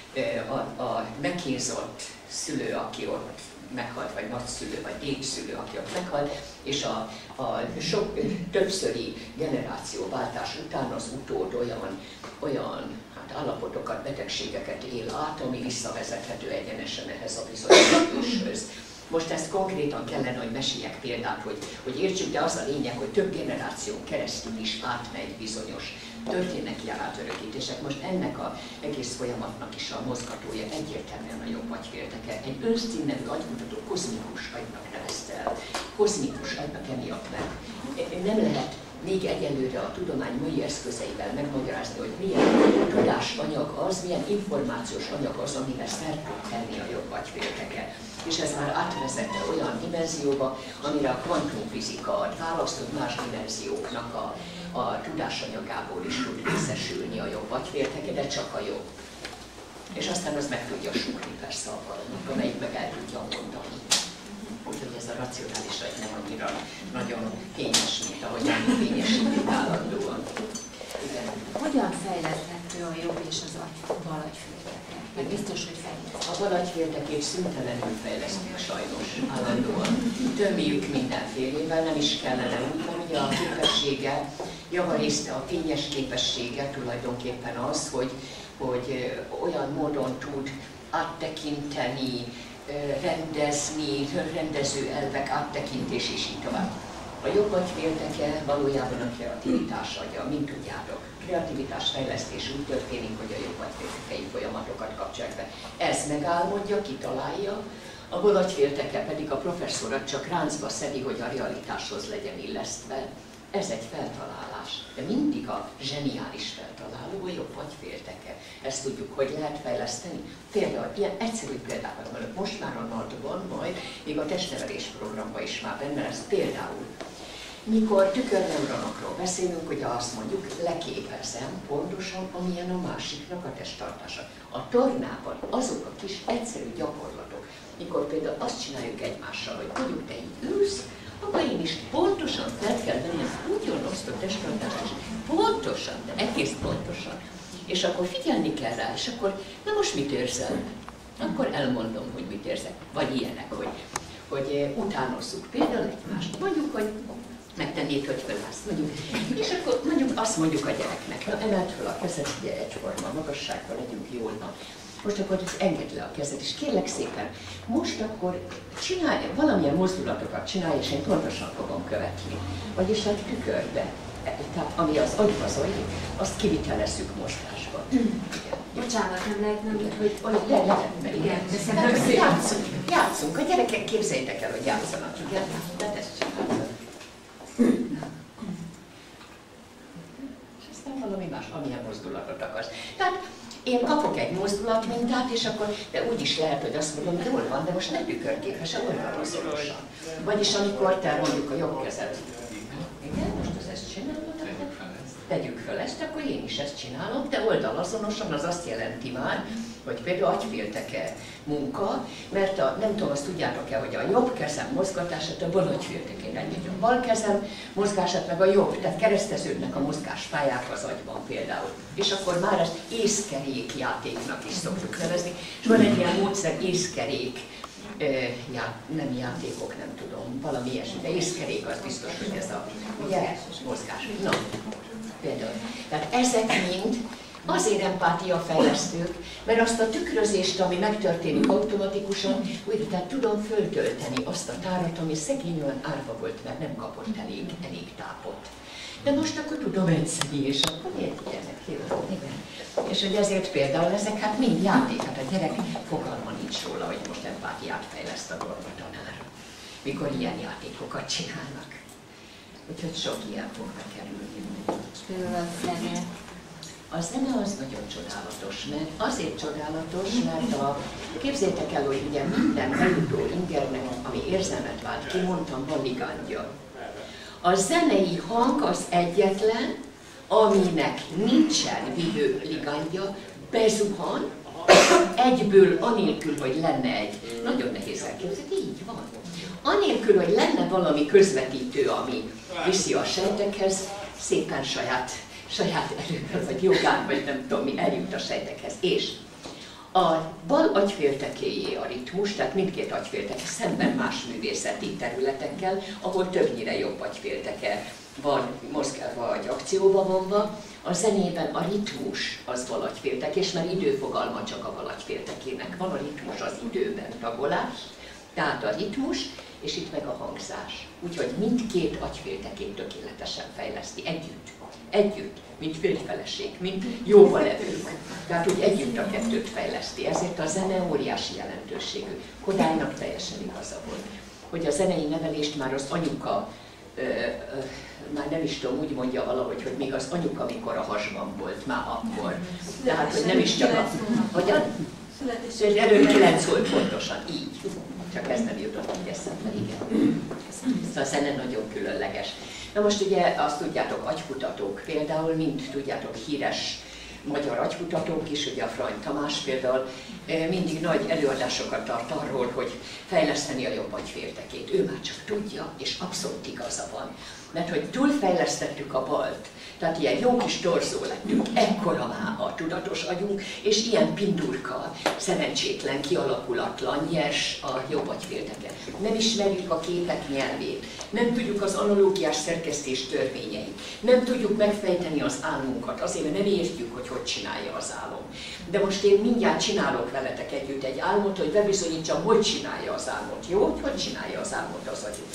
a megkínzott szülő, aki ott meghalt, vagy nagyszülő, vagy dédszülő, aki ott meghalt, és a sok többszöri generációváltás után az utód olyan állapotokat, betegségeket él át, ami visszavezethető egyenesen ehhez a bizonyos őshöz. Most ezt konkrétan kellene, hogy meséljek példát, hogy értsük, de az a lényeg, hogy több generáción keresztül is átmegy bizonyos történnek ilyen átörökítések. Most ennek az egész folyamatnak is a mozgatója egyértelműen a jobb agyfélteke. Egy Ernst nevű agykutató kozmikus agynak nevezte el. Kozmikus agynak emiatt, mert nem lehet még egyelőre a tudomány mai eszközeivel megmagyarázni, hogy milyen tudásanyag az, milyen információs anyag az, amivel szert tud tenni a jobb agyfélteke. És ez már átvezette olyan dimenzióba, amire a kvantumfizika ad választ, hogy más dimenzióknak a tudásanyagából is tud részesülni a jobb agyfélteke, de csak a jobb. És aztán az meg tudja súgni persze a valamit, amelyik meg el tudja mondani. úgyhogy ez a racionális agy nem annyira nagyon fényes, mint ahogyan fényesítik állandóan. Igen. Hogyan fejleszthető a jobb és az bal agyfélteke? Mert biztos, hogy fejleszthető. A bal agyféltekét szüntelenül fejlesztjük sajnos állandóan. Tömjük mindenfélével, nem is kellene úgy, mert ugye a képessége, javarészt a fényes képessége tulajdonképpen az, hogy olyan módon tud áttekinteni, rendezni, rendező elvek áttekintés és így tovább. A jobb agyfélteke valójában a kreativitás agya, mint tudjátok. Kreativitás fejlesztés úgy történik, hogy a jobb agyféltekei folyamatokat kapcsolják be. Ez megálmodja, kitalálja, a bal agyfélteke pedig a professzora csak ráncba szedi, hogy a realitáshoz legyen illesztve. Ez egy feltalálás, de mindig a zseniális feltaláló a jobb agyfélteke. Ezt tudjuk, hogy lehet fejleszteni. Például ilyen egyszerű példákat mondok, most már a NAD-ban, majd még a testnevelés programban is már benne lesz. Például, mikor tükörneuronokról beszélünk, ugye azt mondjuk, leképezem pontosan, amilyen a másiknak a testtartása. A tornában azok a kis egyszerű gyakorlatok, mikor például azt csináljuk egymással, hogy mondjuk te így ülsz, akkor én is pontosan fel kell vennem ugyanazt a testtartást is, pontosan, de egész pontosan. És akkor figyelni kell rá, és akkor, na most mit érzel? Akkor elmondom, hogy mit érzek. Vagy ilyenek, hogy utánozzuk például egymást. Mondjuk, hogy megtennéd, hogy fölállsz, mondjuk. És akkor mondjuk azt mondjuk a gyereknek, na emeld fel a kezed, ugye egyforma magasságban legyünk jól, na. Most akkor engedd le a kezed, és kérlek szépen, most akkor csinálj, valamilyen mozdulatokat csinálj, és én pontosan fogom követni. Vagyis egy tükörbe, tehát ami az agyba zajlik, azt kivitelezzük mozgásba. Bocsánat, nem lehet, nem úgy, hogy Lehet, igen. Játszunk, a gyerekek képzeljétek el, hogy játszanak, igen? Tehát ezt csináljuk. És aztán valami más, amilyen mozdulatot akarsz. Tehát én kapok egy mozdulatmintát, és akkor, de úgy is lehet, hogy azt mondom, jól van, de most ne tükörképes, oldalra szorosan. Vagyis amikor te mondjuk a jobb kezed. Igen, most ezt csinálod, tegyük fel ezt, akkor én is ezt csinálom, de oldalazonosan az azt jelenti már, hogy például agyfélteke munka, mert nem tudom, azt tudjátok-e, hogy a jobb kezem mozgatását a bal agyféltekén engedje. A bal kezem mozgását meg a jobb, tehát kereszteződnek a mozgáspályák az agyban például. És akkor már ezt észkerék játéknak is szoktuk nevezni, és van egy ilyen módszer, észkerék, nem játékok, nem tudom, valami ilyesmi, de észkerék az biztos, hogy ez a ugye, mozgás. Na, például. Tehát ezek mind azért empátiafejlesztők, mert azt a tükrözést, ami megtörténik automatikusan, újra tehát tudom föltölteni azt a tárat, ami szegény olyan árva volt, mert nem kapott elég tápot. De most akkor tudom edzeni, és akkor értjenek, jó, igen. És hogy ezért például ezek hát mind játék, hát a gyerek fogalma nincs róla, hogy most empátiát fejleszt a tanár, mikor ilyen játékokat csinálnak. Úgyhogy sok ilyen fog bekerülni. például a zene. A zene az nagyon csodálatos, mert azért csodálatos, mert képzeljétek el, hogy ugye minden bejutó ingernek, ami érzelmet vált ki, mondtam, van ligandja. A zenei hang az egyetlen, aminek nincsen vívő ligandja, bezuhan, egyből anélkül, hogy lenne egy, nagyon nehéz elképzelni, így van. Anélkül, hogy lenne valami közvetítő, ami viszi a sejtekhez, szépen saját erővel, vagy jogán, vagy nem tudom mi, eljut a sejtekhez. És a bal agyféltekéjé a ritmus, tehát mindkét agyfélteke szemben más művészeti területekkel, ahol többnyire jobb agyfélteke van mozgálva vagy akcióba vonva, a zenében a ritmus az bal agyféltekés, mert időfogalma csak a bal agyféltekének van, a ritmus az időben tagolás, tehát a ritmus, és itt meg a hangzás. Úgyhogy mindkét agyféltekét tökéletesen fejleszti együtt, mint férjfeleség, mint jóvalevők. Tehát úgy együtt a kettőt fejleszti. Ezért a zene óriási jelentőségű. Kodálynak teljesen igaza volt, hogy a zenei nevelést már az anyuka, már nem is tudom, úgy mondja valahogy, hogy még az anyuka, mikor a hasban volt, már akkor. Tehát, hogy nem is csak a... Hogyan? Előtt 9 volt pontosan, így. Csak ez nem jutott így eszembe, igen. A zene nagyon különleges. Na most ugye azt tudjátok, agykutatók például, mind tudjátok, híres magyar agykutatók is, ugye a Frany Tamás például mindig nagy előadásokat tart arról, hogy fejleszteni a jobb agyféltekét. Ő már csak tudja, és abszolút igaza van. Mert hogy túlfejlesztettük a balt, tehát ilyen jó kis torzó lettünk, ekkora már a tudatos agyunk, és ilyen pindurka, szerencsétlen, kialakulatlan, nyers a jobb agyfélteke. Nem ismerjük a képek nyelvét, nem tudjuk az analógiás szerkesztés törvényeit, nem tudjuk megfejteni az álmunkat, azért mert nem értjük, hogy hogy csinálja az álom. De most én mindjárt csinálok veletek együtt egy álmot, hogy bebizonyítsam, hogy csinálja az álmot. Jó? Hogy csinálja az álmot az agyunk?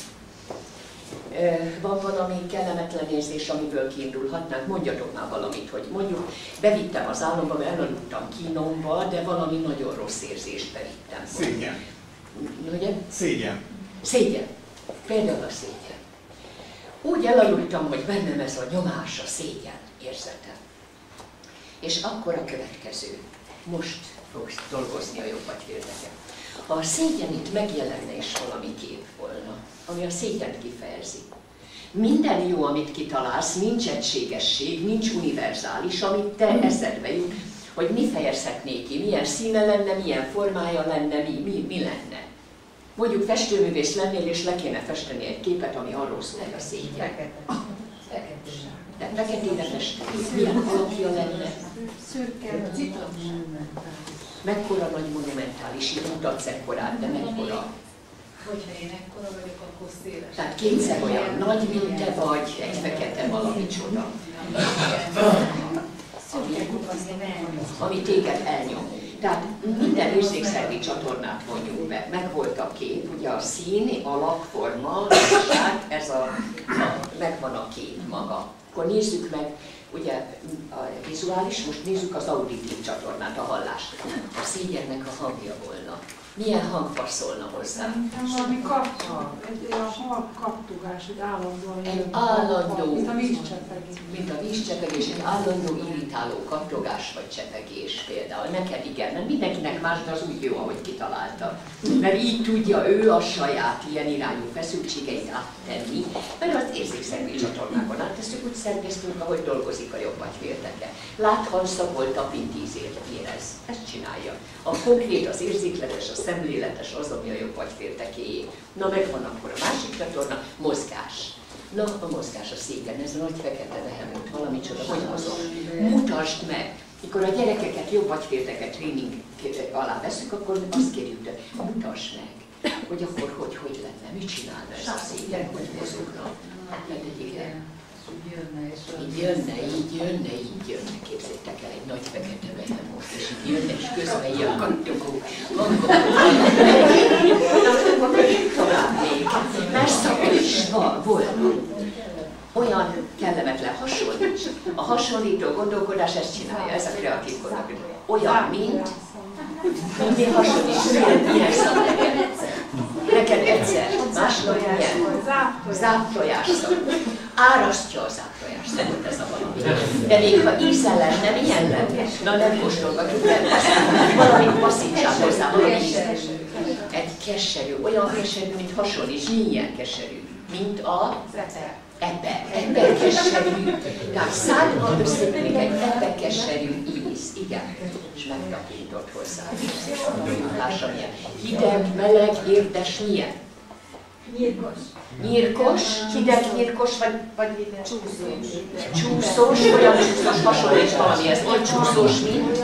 Van valami kellemetlen érzés, amiből kiindulhatnánk? Mondjatok már valamit, hogy mondjuk bevittem az álomba, mert elaludtam kínomba, de valami nagyon rossz érzést bevittem. Szégyen. Ugye? Szégyen. Szégyen. Például a szégyen. Úgy elaludtam, hogy bennem ez a nyomás, a szégyen érzete. És akkor a következő. Most fogsz dolgozni a jobb agyfélteken. Ha a szégyen itt megjelenne és valami kép volna, ami a szégyent kifejezi. Minden jó, amit kitalálsz, nincs egységesség, nincs univerzális, amit te eszedbe jut, hogy mi fejezhetné ki, milyen színe lenne, milyen formája lenne, mi lenne. Mondjuk festőművész lennél, és le kéne festeni egy képet, ami arról szól, hogy a szégyen. De feketére festeni, milyen alakja lenne? Szürke, Mekkora nagy monumentális, itt mutatsz ekkorát, de mekkora? Hogyha én ekkora vagyok, akkor széles. Tehát kétszer olyan nagy, mint te vagy, egy fekete valami csoda. Ami téged elnyom. Tehát minden érzékszervi csatornát vonjunk be. Megvolt a kép, ugye a szín, alak, forma, ez megvan a kép maga. Akkor nézzük meg, ugye a vizuális, most nézzük az auditív csatornát, a hallást. A szégyennek a hangja volna. Milyen hang passzolna hozzá? Szerintem valami egy halk kattogás, egy állandóan. Egy állandó, mint a vízcsepegés. Mint a vízcsepegés, egy állandó irritáló kattogás vagy csepegés például. Neked igen, mert mindenkinek más, de az úgy jó, ahogy kitalálta. Mert így tudja ő a saját ilyen irányú feszültségeit áttenni, mert az érzékszervi csatornákon áttesszük, úgy szerkesztünk, ahogy dolgozik a jobb agyfélteke. Lát, hall, szagol, tapint, érez. Ezt csinálja. A konkrét, az érzékletes, a szemléletes az, ami a jobb agyféltekéjé. Na megvan akkor a másik csatorna, mozgás. Na, a mozgás, a szégyen, ez a nagy fekete vehemút, valami csoda, hogy mozog. Mutasd meg! Mikor a gyerekeket, jobb agyfélteke tréning alá veszük, akkor azt kérjük, de mutasd meg, hogy akkor hogy lenne, mit csinálna ez a szégyen, hogy mozogna. Így jönne, képzeljétek el egy nagy fekete vehemút, és így jönne, és közben ilyen kattogó hangok. Tovább még, persze is volna. Olyan kellemetlen hasonlít. A hasonlító gondolkodás ezt csinálja, ez a kreatív gondolkodás. Olyan, mint mi hasonlít, milyen szak neked. Neked egyszer, másnap milyen? Záptojásszak. Árasztja a záptojásszakot ez a valami. De még ha íze lenne, milyen lenne? Na nem kóstolgatjuk el. Valamit passzítsál hozzá, valami ízes. Egy keserű, olyan keserű, mint hasonlít. Milyen keserű? Mint a ebbe keserű. Tehát szádban összekölik egy ebbe keserű íz. Igen. És megtapintott hozzá. És a jutása milyen? Hideg, meleg, érdes, milyen? Nyírkos, hideg nyírkos, vagy csúszós, olyan csúszós, hasonlít valamihez, vagy csúszós, mint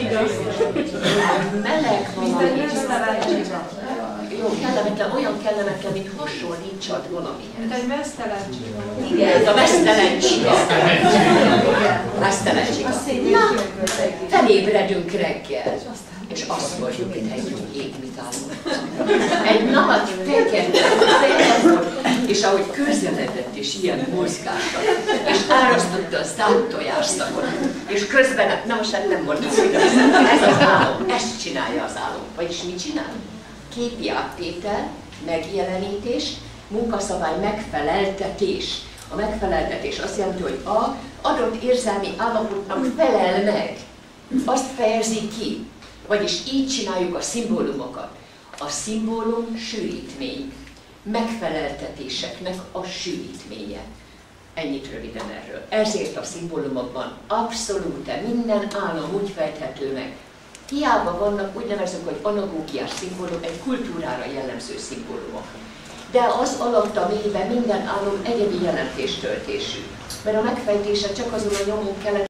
meleg valami. Jó, kellemetlen, olyan kellemetlen, mint hasonlítsad valamihez. Mint egy mesztelen csiga. Igen, a mesztelen csiga. Mesztelen csiga. Na, felébredünk reggel. És azt mondjuk, hogy egy ég, mit állunk. Egy nagy fekete, és ahogy közeledett, és ilyen mozgással, és árasztotta a záptojásszakot, és közben, na most nem mondom, hogy ez az álom, ezt csinálja az álom. Vagyis mit csinál? Képi áttétel, megjelenítés, munkaszabály megfeleltetés. A megfeleltetés azt jelenti, hogy az adott érzelmi állapotnak felel meg. Azt fejezi ki. Vagyis így csináljuk a szimbólumokat. A szimbólum sűrítmény. Megfeleltetéseknek a sűrítménye. Ennyit röviden erről. Ezért a szimbólumokban abszolút minden állam úgy fejthető meg. Hiába vannak úgynevezett, hogy anagógiás szimbólum, egy kultúrára jellemző szimbólumok. De az alatt a mélyben minden állam egyedi jelentéstöltésű. Mert a megfejtése csak azon a nyomon kellett,